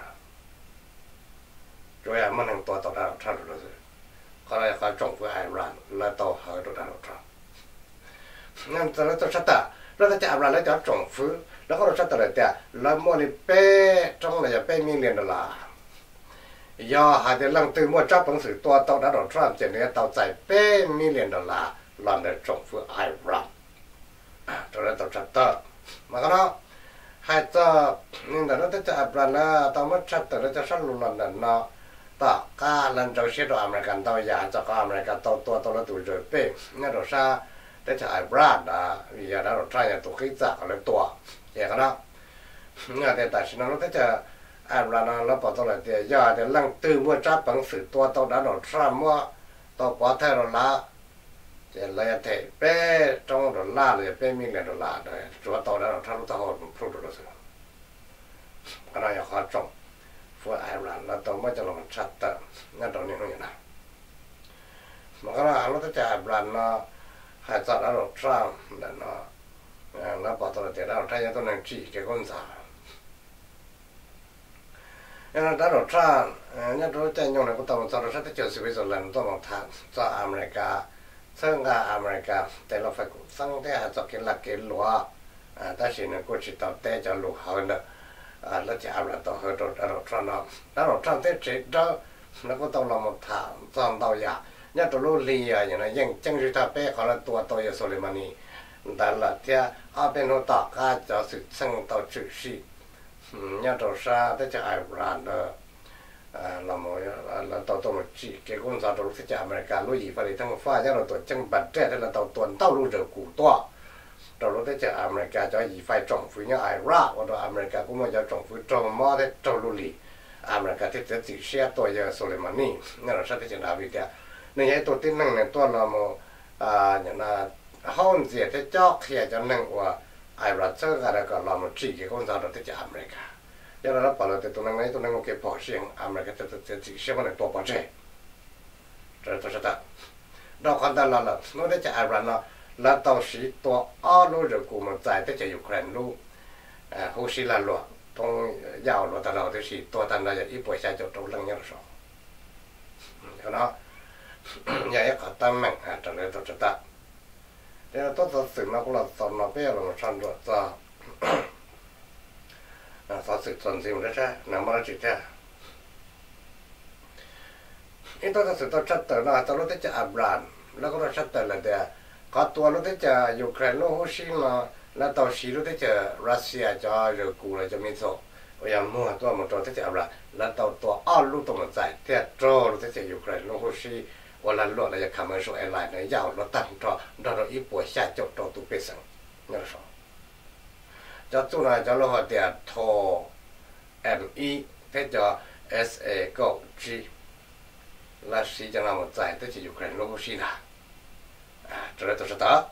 ช่วยมันหนึ่งตัวตัวนั้นเราทำรู้สึกก็เราจะจงฟื้นอาบน้ำแล้วตัวหงตัวนั้นเราทำงั้นเราจะชัดแต่เราจะอาบน้ำแล้วจะจงฟื้นแล้วก็เราชัดแต่เดียเราโมลิเป้จงเราจะเป้ million dollar do hai đứa lăng từ mua chấp bằng sự to tàu đã đổ Trump chỉ nên tàu chạy pe million dollar làm để trồng phương Iran cho nên tàu chặt tơ mà cái đó hai tờ nhưng mà nó tới chặt Iran là tàu mất chặt từ nó cho sát luôn lần nó ta cả lần đầu xe đồ American tàu giả cho cả American tàu to tàu nó tụi rồi pe nên đồ xa tới chặt Iran là vì giờ đã đổ Trump nhà tụi khí giả cáiตัวvậy cái đó nhưng mà tại sao nó tới chặt Iran nó bảo tôi là thì giờ thì lăng từ mua chấp bằng sự to tao đã đổ ra mua tao có thể rồi là thì lấy thể bé trong rồi là rồi bé mình là rồi là đấy chúa tao đã đổ ra lúc tao hồi một phút rồi rồi cái này khó trồng phụ Iran là tao mới cho nó chặt tao nghe đầu này nó như nào mà cái này nó tới chả Iran nó hai giờ đã đổ ra là nó nó bảo tôi là thì đã đổ ra cho tôi nên chỉ cái con sao nên đã rồi cha nhớ rồi chạy nhung này cũng tao cho nó sẽ chờ sự bây giờ lần tôi một tháng cho Americaซึ่งก็อเมริกาแต่เราไปสั่งแต่จะกินละกินลัวอ่าแต่สิ่งนั้นก็จะต้องแต่จะรู้เขาเนอะอ่าแล้วจะเอาละต่อเหตุเราทำเนาะแล้วเราทำแต่เจ็ดเด้อแล้วก็ต้องลองมาถามจำตัวอย่างเนี่ยตัวรู้เรียอย่างนั้นยังจังจะทำเป้เขาละตัวตัวยาโซลิมานีแต่ละเที่ยเอาเป็นหัวตากาจะสึกสั่งตัวจุดสิเนี่ยตัวซาแต่จะไอรันเนอะเราโมยเราตัวตัวมันจีเกี่ยวกับสารรู้ที่จะอเมริการู้ยี่ฝ่ายทั้งฝ่ายที่เราตัวจังบัดเจ็ดเราตัวตัวเต้ารู้เรื่องกูตัวเรารู้ที่จะอเมริกาจะยี่ฝ่ายจงฟื้นเนี่ยไอรักว่าตัวอเมริกาก็มันจะจงฟื้นจงมอที่จงรู้ลีอเมริกาที่จะติดเชื้อตัวยาโซเลมานีเนี่ยเราใช้ที่จะดาวิดเนี่ยในไอ้ตัวที่นั่งในตัวเราโมอ่าอย่างนั้นห้องเสียที่เจาะเขียจะนั่งว่าไอรักเจอกันก็เราโมจีเกี่ยวกับสารรู้ที่จะอเมริกา要让他把了的都能来都能够给保险，俺们给这这这这些方面多保证，这都是的。到看到了了，我在家人了，那到时多二路人我们在的就有可能路，呃，呼吸了路，从要路到了的是多单那一步下就都能要少，可能也一个单门啊，这里都知道。这都是什么过了，怎么别了上着这。à sao sự tuần gì mà ra nằm ở chỉ ra ít tôi sự tôi chắc tới là tôi lúc đấy cho Iranแล้วก็chắc tới là để cóตัวlúc đấy cho Ukraine lúc hồi sinh là là tàu xí lúc đấy cho Russia cho rồi cũ là cho Mỹ châu bây giờ muaตัวmột chỗ đấy cho Iran là tàuตัวอ้อlúcตัวมันchạy theo chỗ lúc đấy cho Ukraine lúc hồi sinhว่าละlúc là cho commercial airline này giàu nó tăng cho đó là ít buổi xa chỗ chỗ tụ bê sừng nhớ sao cho chúng ta cho nó họ để thô M E thế cho S A go G là sĩ cho nó một giải tới chỉ Ukraine nó có gì nào à cho nên tôi sẽ đó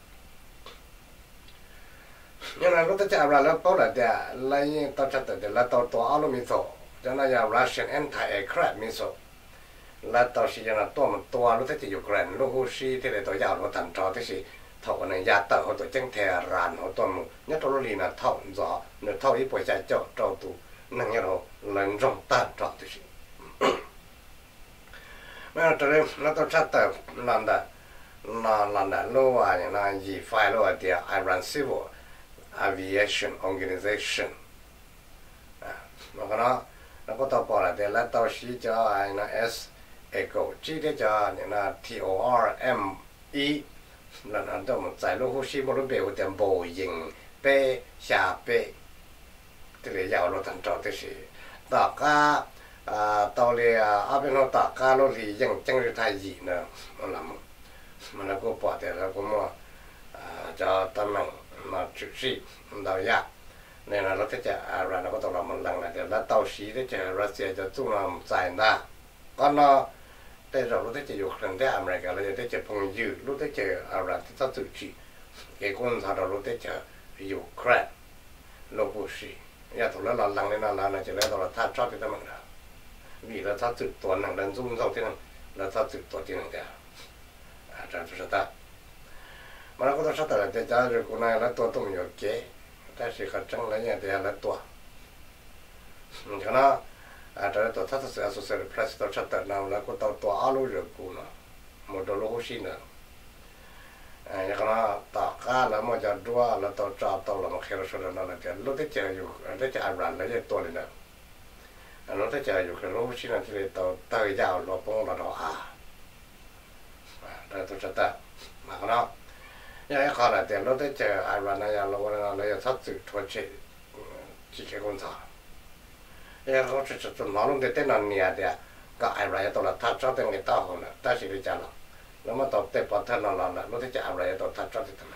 nhưng mà lúc tôi chạm ra nó bảo là để lấy tôi chắc tới là tàu tàu alo miso cho nó là Russian anti-aircraft missile là tàu sĩ cho nó to một to lúc tới chỉ Ukraine nó có gì thế để tôi giao nó thành trò thế gì thầu này gia tờ họ tổ chức thề ràn họ toàn một nhất trong lì là thầu gió nó thầu ít buổi chạy chợ trâu tụ năng nhau họ lần rong tan trọ thì gì mà cho nên nó tôi chắc tờ làm đã là làm đã lâu à những là gì phải lâu à thì Iran Civil Aviation Organization mà cái nó nó có tàu bỏ là để là tàu sĩ cho anh là S Eco chỉ để cho những là T O R M E là nó đâu mà giải lúc khi mà nó biểu hiện bộ hình bê xà bê thì là giàu nó thành trò thế gì tất cả tàu lì ở bên nó tất cả nó lì chẳng chẳng được thay gì nữa nó làm mà nó có bỏ thì nó cũng mà cho tâm mình mà chịu gì đâu ya nên là nó thế chả ra nó có tàu làm một lần là để nó tàu xí thế chả Russia cho chúng nó giải na còn nóแต่เรารู้ได้จะอยู่ครั้งได้อเมริกาเราจะได้จะพงยืดรู้ได้จะอะไรที่ต้องจุดจีเกี่ยวกับเรารู้ได้จะอยู่ครั้งโลกุชีอย่าถูกแล้วเราหลังในนั้นเราจะแล้วเราท่าชอบที่ตั้งมันเราวีเราท่าจุดตัวหนังดันซุ่มเราที่นั่นเราท่าจุดตัวที่นั่นเดียวอาจารย์สุดท้ายมันก็ต้องชัดแต่จะจะอยู่คนไหนแล้วตัวต้องอยู่เก๋แต่สิ่งจังอะไรเนี่ยเดียวแล้วตัวฉะนั้นà đó là tôi thấy sự associated press tôi chắc chắn nào là có tàu tàu alo rồi cũng nó một đôi lúc xin nữa à như cái nó tàu cá là một giờ đua là tàu trà tàu là một khi nó xuất ra là cái lúc đấy chờอยู่đấy chờ Iran là cáiตัวnày nữa à lúc đấy chờอยู่cái lúc xin là thì tàu tàu giàu nó bông là đó à đó tôi chắc chắn mà cái nó như cái khó là tiền lúc đấy chờ Iran là là là là thật sự thuận lợi chỉ cái con saoเออเขาจะจะนอนลงเต้นนอนเนี่ยเดียก็อะไรตัวละทัดชอบเต็มในตาหัวน่ะตาสิริจาระแล้วมาตอบเตะปอดท่านนอนน่ะรู้ที่จะอะไรตัวทัดชอบที่ทำไม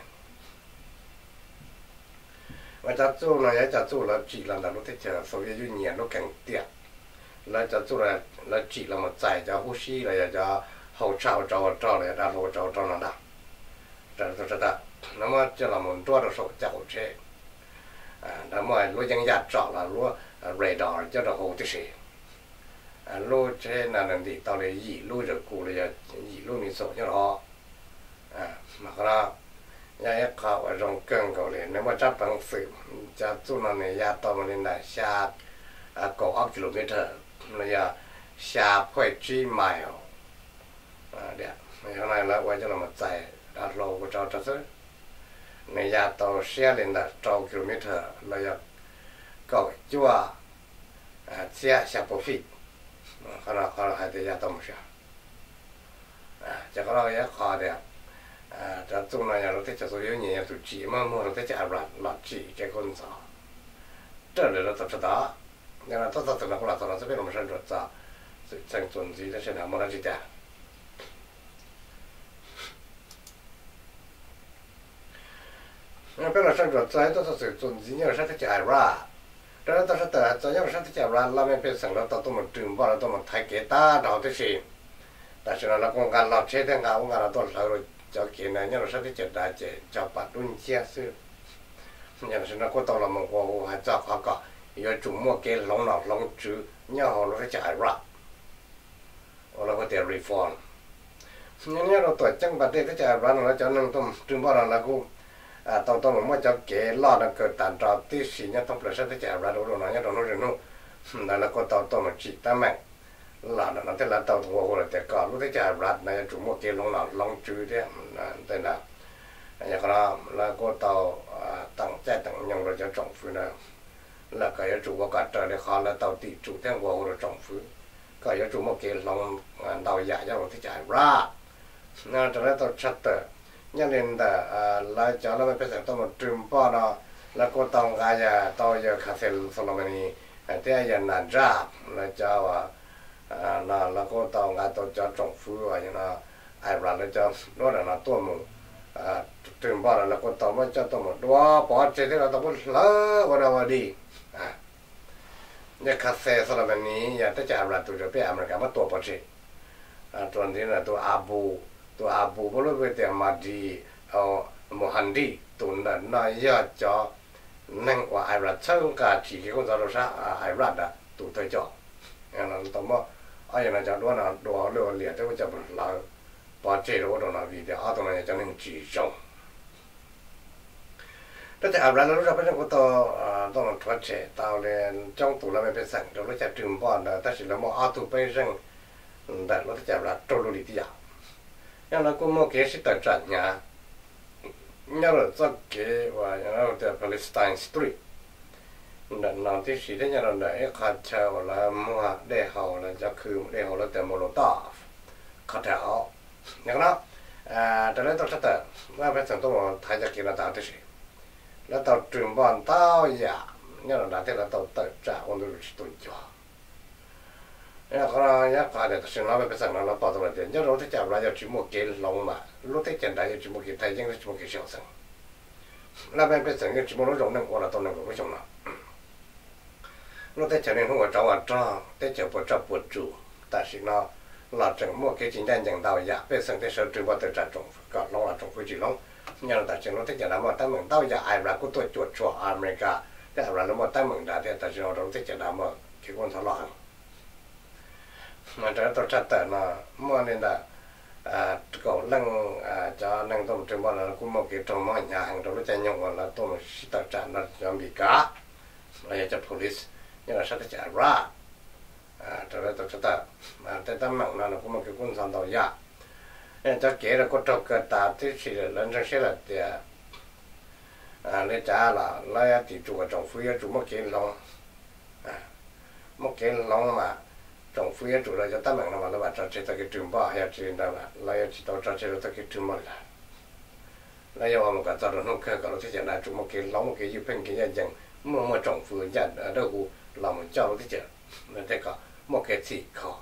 ว่าจะสู้นะอยากจะสู้แล้วจีแล้วนะรู้ที่จะโซเวียตยูเนียนรู้แข่งเตี้ยแล้วจะสู้แล้วแล้วจีแล้วมาใจจะ呼吸了อยากจะ后照照照了然后照照นั่นน่ะ这都知道那么这了我们多的时候叫我车啊那么รู้ยังอยากเจาะละรู้radar 叫做好的是，啊，路这那能的到了一路就过了，一路你走就好，啊，嘛个啦，也一考我种更高嘞，那么这本事，这做那呢也到么呢那下，啊， cầu ốc km là giờ xa phải chi mile đẹp hôm nay là quay cho là một chạy đặt lô của cháu cháu này giờ tàu xe lên là trâu km là giờ cầu chua xe xe bộ phi cái nào cái nào hay thì giờ tàu một xe chắc có cái khó đẹp cho chúng này nó thích cho số yếu nhiều tụi chị mà mua nó thích cho ăn là chị cái con sao这里的知道，那个到到怎么过来，到这边我们生活咋，生存自己的现在没得几点。那边的生活咋都是生存自己，要是他家软，这都是的，这要是他家软，那边变成了到多么正包了，多么太给大，然后这些，但是呢，那公干老车的啊，我干了多少了，叫给呢，要是他家大姐叫把东西是。nhưng mà nó có tao là một cô hay cho họ cả giờ chủ mua cái lông nào lông chữ nhau họ nó phải chạy ra hoặc là có thể reform nhưng nhớ rồi tuổi chẳng bắt để cái chạy ra nó cho nên tôi trường bao là cô à tao tao muốn cho cái lo nó cơ tàn trò tí xí nhá thông phải sẽ chạy ra đâu rồi nó nhớ rồi nó rồi nó là là có tao tao mà chỉ ta mẹ là nó thế là tao thua hoặc là thế cả lúc thế chạy ra này chủ mua cái lông nào lông chữ đấy tên là nhà đó là cô tàu tăng chạy tăng nhân rồi cho trọng phu nào là cái chủ có cả trời để khó là tàu tỷ chủ theo của rồi trọng phu cái chủ một cái lòng đầu dạ cho một cái chạy ra nên cho nên tàu chặt tờ nhân nên là là cho nó phải sản tàu một trường bao đó là cô tàu cái nhà tàu giờ cà phê Solomoni thế giờ là ra là cho là là cô tàu cái tàu cho trọng phu và như là ai ra là cho đó là nó tua mù trường bao là con tàu mới cho tàu một đóa bỏ chơi thế là tàu một lỡ qua đâu đi à nhà cà phê sau đó mình nhà tới chợ là tụi nó bé America mất tổ bỏ chơi à tuần thế là tụi Abu tụi Abu bao lâu về tiền mà đi ở Mohandi tụi nó nói giờ cho năng của ai là chơi cả chỉ cái con tàu đó sao ai ra đã tụi tôi cho nên là tàu mà ai là cho đóa nào đóa lừa liệt thế cho một lỡ bỏ chơi rồi đó là vì để ở trong này cho nên chỉ trồng đó thì à ra nó ra bên trong tàu tàu nó thoát chế tàu lên trong tủ là mình phải sẵn rồi nó chặt trường bọn đó ta chỉ là một auto bên trong để nó chặt là trâu lùi đi à nhưng nó cũng một cái sự tự chặt nhà nhớ là cho cái và nhớ là the Palestine Street là nó thì chỉ đấy nhớ là để khai treo là mua để hậu là cho khử để hậu là từ Molotov khai treo nhớ đó à cho nên tôi sẽ tự nó phải sản tôi thay cho cái là tạo thế gì là tàu trường bọn tao giả nhớ là đã thế là tàu tự trả ôn được tôi cho nhớ có nhớ có để tôi nói về sản nó là bảo tàu tiền nhớ lúc thế chả là giờ chỉ một cái lồng mà lúc thế chẳng đại giờ chỉ một cái thay nhưng chỉ một cái小生là bên bên sản chỉ một nó rộng năng qua là tàu năng của chúng nó lúc thế chẳng nên không có cháu à cho thế chẳng có cháu buồn chủ tại vì nó là chẳng một cái chính tranh chẳng tàu giả bên sản thế sở trường bọn tự trả trồng còn nó là trồng với chỉ lông nhưng mà tại sao nó thích là một tay mình tao giờ ai ra cũng tôi chuột chuột America thế là nó một tay mình đã thì tại sao nó thích là một cái con thỏ lợn mà trái tôi chắc là nó mua nên là cậu lăng cho năng tôm trên bao là cũng một cái trong mọi nhà hàng trong nó chạy nhung là tôm sĩ tập trạng là cho bị cá là cho police nhưng là sao thích ra trái tôi chắc là mà tay tao mình là nó cũng một cái con thỏ tàu giả cho kể là có trâu cơ ta thì chỉ là lần sau sẽ là thì à lấy trả là lấy thì chủ cái trồng phi chủ một cái lông à một cái lông mà trồng phi chủ là cho ta mình là mà nó bảo cho chơi cái trường bao hay chơi đó là lấy chỉ tao cho chơi cái trường bao là lấy vào một cái tao nó không cái nó thì chỉ là chủ một cái lông một cái gì bên cái gì chẳng mua mua trồng phi ra ở đâu cũng làm một cháu thì chỉ là thế cả một cái gì khó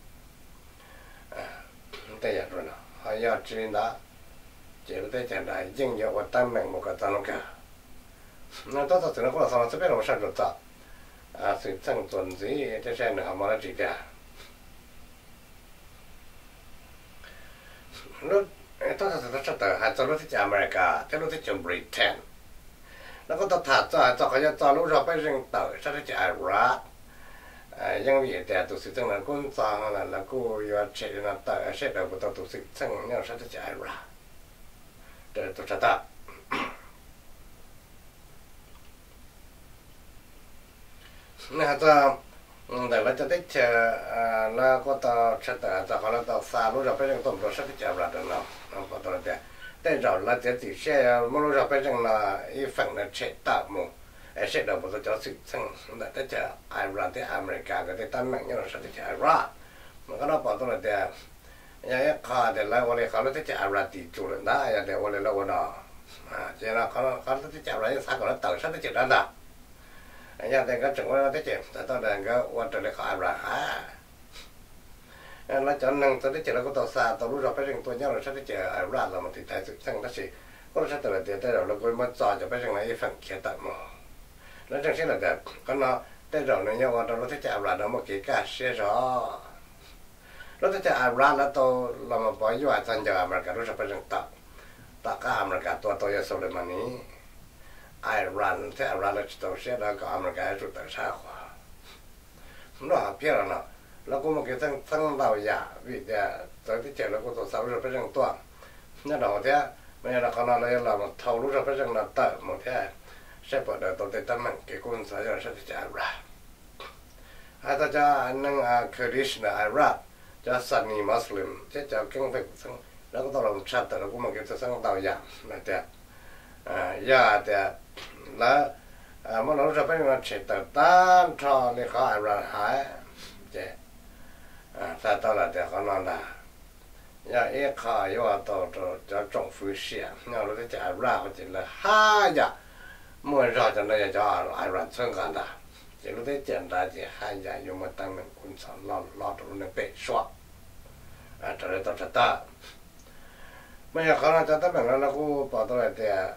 à thế là rồi nào hay là chuyện đó chỉ là để chẳng đại nhưng nhiều quan tâm mình một cái tao cả nó tốt thật nó cũng là sao nó sẽ biết là sao được ta à sự sinh tồn gì thế sẽ nữa mà nó chỉ cả nó tốt thật nó rất là hay cho nó thích America cho nó thích Britain nó có tốt thật cho cho cái cho lúc rồi phải riêng tờ sao thích Iraq nhưng vì thế tôi sẽ từng là con sao là là cô yêu chơi là tờ sẽ được bắt đầu tôi sẽ từng nhau sao thích Iraq để tôi sẽ ta nè ta แต่เราจะได้เจอแล้วก็ต่อชัดแต่จะขอเราต่อสาวรู้เราไปเรื่องต้นเราชัดที่จะรัดเราเราก็ต่อแต่แต่เราเราจะติดเชื่อไม่รู้เราไปเรื่องเราอีฝั่งนั้นเช็ดตามูไอ้เช็ดเราบอกจะสิ่งซึ่งแต่จะไอรันที่อเมริกาก็ได้ตั้งมั่งอย่างเราชัดที่จะรัดมันก็เราบอกตัวแต่อย่างนี้ข้าแต่แล้ววันนี้เขาเราจะรัดติดจุดได้อย่างเดียววันนี้เราวันน่ะอ่าเจ้าเขาเขาจะจะรัดสักคนเราต่างชัดที่จะรัดanh em thấy có chừng có thế chứ, tại tôi đang có quan trọng là khó ra hả, nó cho nên tôi thấy chỉ là có tàu xa tàu lúa rồi phải rằng tôi nhớ là sẽ chỉ ở ra là một thị tại sự sang đó gì, có sẽ từ là từ từ rồi tôi mới cho cho phải rằng là phần kia tận mà, nó chẳng sẽ là đẹp, có nó tới rồi nó nhau quan trọng nó thấy chỉ ở ra nó một cái cả xe rõ, nó thấy chỉ ở ra là tôi là một bài du học sinh giờ mà cả nó sẽ phải rằng tập, tập cả mà cả tôi tôi sẽ làm mà ní. Iran thế Iran là chỉ tàu xe đó có America chủ tàu xa quá, nó biết rồi nó, nó cũng một cái thằng thằng đầu giả vì thế tới cái chuyện nó có tàu sáu rồi phải rằng toàn, nhớ đầu thế, bây giờ là con nó lấy làm một thầu lúc rồi phải rằng là tợ một thế, sẽ bắt đầu tàu tới tâm mạnh cái quân xã rồi sẽ chạy ra, hay ta cho anh năng Kurdish là Iraq, cho Sunni Muslim, chứ cho kinh việc thằng nó có tàu làm chặt nó cũng một cái thằng đầu giả là thế, à, giờ thế là mà nó sẽ phải là chế tạo tan cho nên có ai ra hại chứ à ta tao là để con nó là ya ít khó yêu tao cho cho trồng phu xia nhưng mà nó sẽ ra hoặc là ha ya mua ra cho nó cho ai ra xong cả đó chỉ nó thấy简单chỉ hai ya dùng mà tăng mình cũng sợ lo lo cho nó bị xóa à cho nên tao sẽ ta bây giờ con nó cho tao mình nó cũng bảo tao là để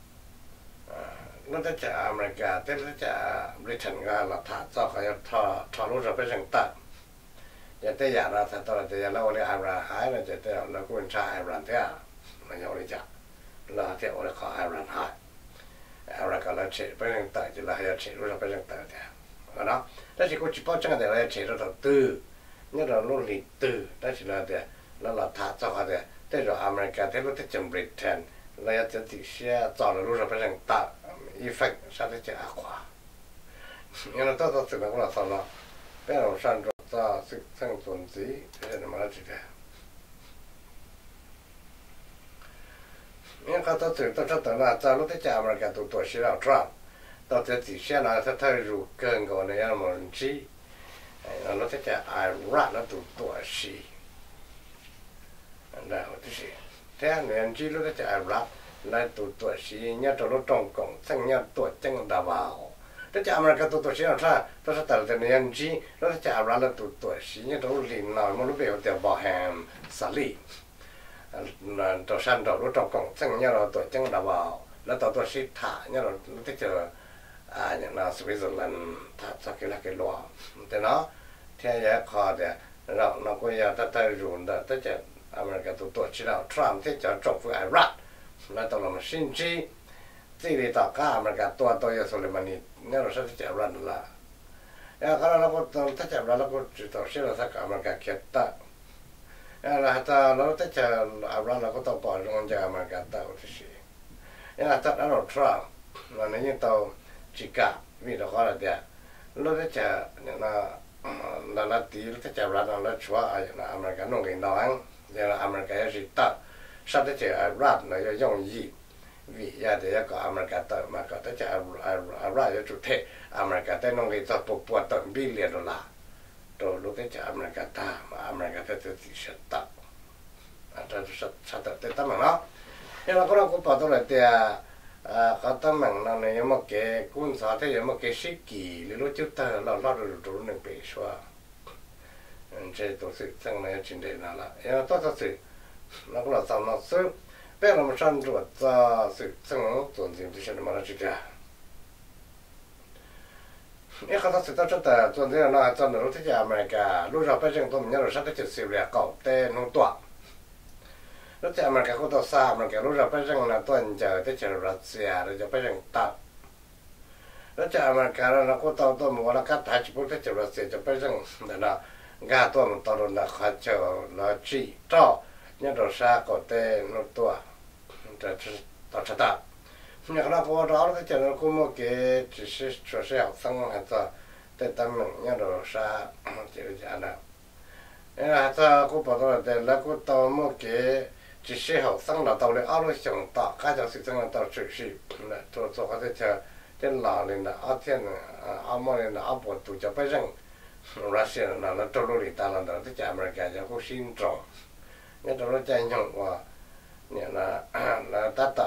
nó đã trả America, thế nó trả Britain ra là thả cho cái thọ thọ lúc rồi phải rằng tận, giờ tới giờ là thật là tới giờ là only Iran hái là giờ tới là quân trai Iran thế à, là nhau đi chả, là thế only có Iran hái, Iran cái là chế phải rằng tận chỉ là hay chế lúc rồi phải rằng tận thế, đó, đó chỉ có chỉ bao nhiêu là chế rồi đầu tư, nhớ là nó lịch tư, đó chỉ là thế, nó là thả cho cái thế, tới rồi America thế nó tới chấm Britain, là giờ thì sẽ cho là lúc rồi phải rằng tận effect sao để trả quả, nhưng mà tôi tôi tự nói là sao nó, bây giờ sản xuất ra sự sinh tồn gì thế là mà nó chỉ thế, nhưng mà tôi tự tôi cho tôi là cho lúc đấy trả mà cái tụi tôi sẽ làm tròn, tôi tự chỉ sẽ là sẽ thay rủ cơn gọi này là một chi, nó lúc đấy trả ai ra nó tụi tôi sẽ, đó là gì, thế nên chỉ lúc đấy trả ai ra lại tụi tôi sẽ nhớ cho nó trồng cọng sang nhớ tụi chân đào vào, thế chứ America tụi tôi sẽ làm sao, tôi sẽ tạo ra nên gì, nó sẽ trả ra là tụi tôi sẽ nhớ cho nó liền nào mà lúc biểu tiểu bảo hàm xử lý, là cho sản phẩm nó trồng cọng sang nhớ là tụi chân đào vào, là tụi tôi sẽ thả nhớ là nó thích chờ à những là Switzerland thả cho cái là cái loa, thế nó theo giá khó thì nó nó có giờ ta tay rùn đó, thế chứ America tụi tôi sẽ làm Trump thế cho trồng với Iraq là tao làm sinh chi, chỉ để tạo cả mà cả tua tôi ở Soleimani, nếu nó sẽ chạy ra là, ya kalau nó có tất cả nó có chỉ tao sẽ là tất cả mà cả kiệt ta, ya là ta nó tất cả ra nó có tao bỏ trong nhà mà cả tao thì gì, ya là tất cả nó Trump, là nếu như tao chỉ cả vì nó có là thế, nó tất cả là là là tí tất cả ra nó là chúa ai là America nó người nào ăn, ya là America chỉ ta sao để chơi Iraq nó có dùng gì vì giờ thì có America tới mà có tới chơi Iraq cho chủ thể America tới nông nghiệp cho bộ bộ tận bi liền đô la rồi lúc tới chơi America ta mà America tới tới thì sẽ tập à cho sẽ sẽ tới tới tấm bằng nó nhưng mà có đâu cũng bảo tôi là thì à có tấm bằng nó này một cái quân xã thế một cái sĩ kỳ lúc trước ta là lo được đủ nên bị xóa chơi tổ chức sang này chuyện đấy là là nhưng mà tôi thật sự nó cũng là sao nó sớm bây giờ mà sản xuất ra sự sinh tồn diện thì sẽ là mà nó chỉ ra nếuเขาตัดสินใจแต่ส่วนที่เราจะนรู้ที่จะอเมริการู้เราไปเรื่องตัวมันเราชัดได้จุดสิบเหลี่ยมเก่าเต้นงตัวรู้ที่อเมริกาเขาตัวซาอเมริการู้เราไปเรื่องนั้นตัวจะที่จะรัสเซียเราจะไปเรื่องตับรู้ที่อเมริกาเราก็ตัวตัวมันว่าการถ่ายชีวิตที่จะรัสเซียจะไปเรื่องนั่นนะงาตัวมันตัวนั้นเขาจะเราจีจ่อเนี่ยเราซาเก่าเต้นงตัวจะต่อชะตาnhưng mà nó có đó thì cho nó cũng một cái chỉ是说是要生还是แต่ตำหนึ่งเนี่ยเราซาเจอจานะเนี่ยถ้ากูบอกตัวเด็กแล้วกูโตเมื่อกี้只是好生了到了二路上大，看着是真的到出去，那做做个这些这老人的阿天呢，阿妈人的阿婆都叫不认，那些人那那走路里当然的，这家门家家好心重，你走路这样话，你那那大大，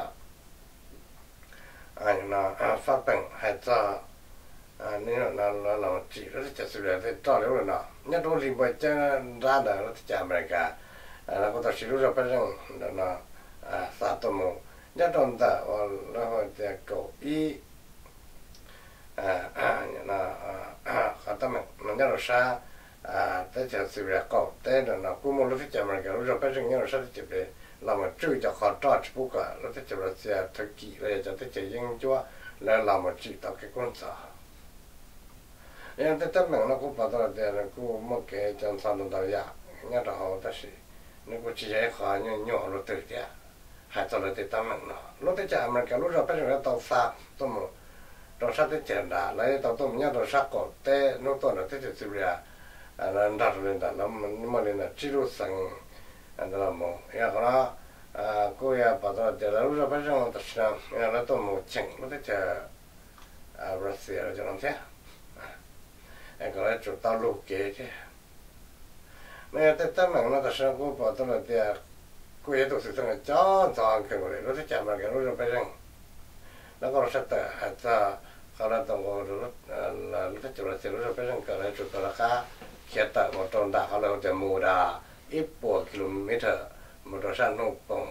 哎那发病还早。啊，你那那那那记，那就是来在找流了呐。你东西不讲咋的，那家门家，啊，那个到西路上不认，那那啊啥都没。你懂得，我然后再搞一，啊啊，那啊啊，好他们那那个啥，啊，在就是来搞，在那那古木路在家门家，路上不认，那个啥在这边，那么追着好找只不过，那在这边在他记，那在在这研究，那那么知道个工作。因为这门那个把到的那个么给讲上头到呀，人家好的是，那个直接好你鸟了对的，还做了这大门了。路的家门个路上本身要到啥，怎么到啥的简单，来到都人家到啥搞，แต่路到了这就是不呀，啊那那出来的，那么你们那记录上，啊那么，然后呢，啊过呀把到的路上本身我都是，然后都没清，路的家，啊不是了就那些。anh có lẽ chúng ta lục kế chứ mà tại ta mang nó ta sang cô bảo tôi là để cô ấy tôi sẽ sang cho cho cái người nó sẽ chạm vào cái nó phải rằng nó có rất là hay ta kalau là tông cô là là nó sẽ là nó phải rằng cái này chúng ta là cá khi ta một trong đó họ làจะmua ra ít bộ km một độ sang nông bông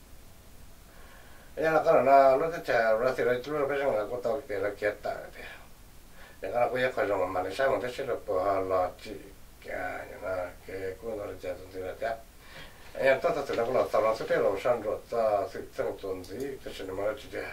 nên là cái nó nó sẽ là sẽ là nó phải rằng là cô tao để là khi taอย่างนั้นก็ยังคอยลงมาในช่างมันจะใช้ระบบหลอดจีกันอย่างนั้นก็กู้เงินจากตรงนี้นะอย่างตั้งแต่ถึงแล้วเราตอนเราสุดท้ายเราสั่งรถจะสิ่งต่างๆนี้จะใช้มาจีเดีย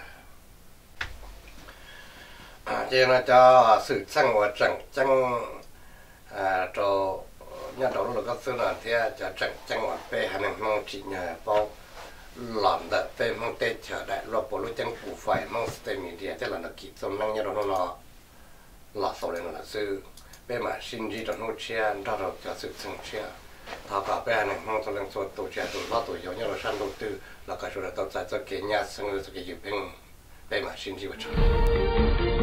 เจ้าหน้าที่สื่อสั่งว่าจังจังอ่าตัวเนี่ยเราเราก็สื่อหน้าที่จะจังจังว่าไปหาหนึ่งมองจีเนี่ยพอหลอนแต่ไปมองเตะเฉยได้เราปลุกจังปูไฟมองสเตมีเดียที่เราหนักกิจสมนั่งเนี่ยเราเรา老少人了是被嘛心机的弄钱，到到就是挣钱，他搞别人弄出来做多钱，多老多有你了山都多，那个说了都在这给人家生的这个油品，被嘛心机不成。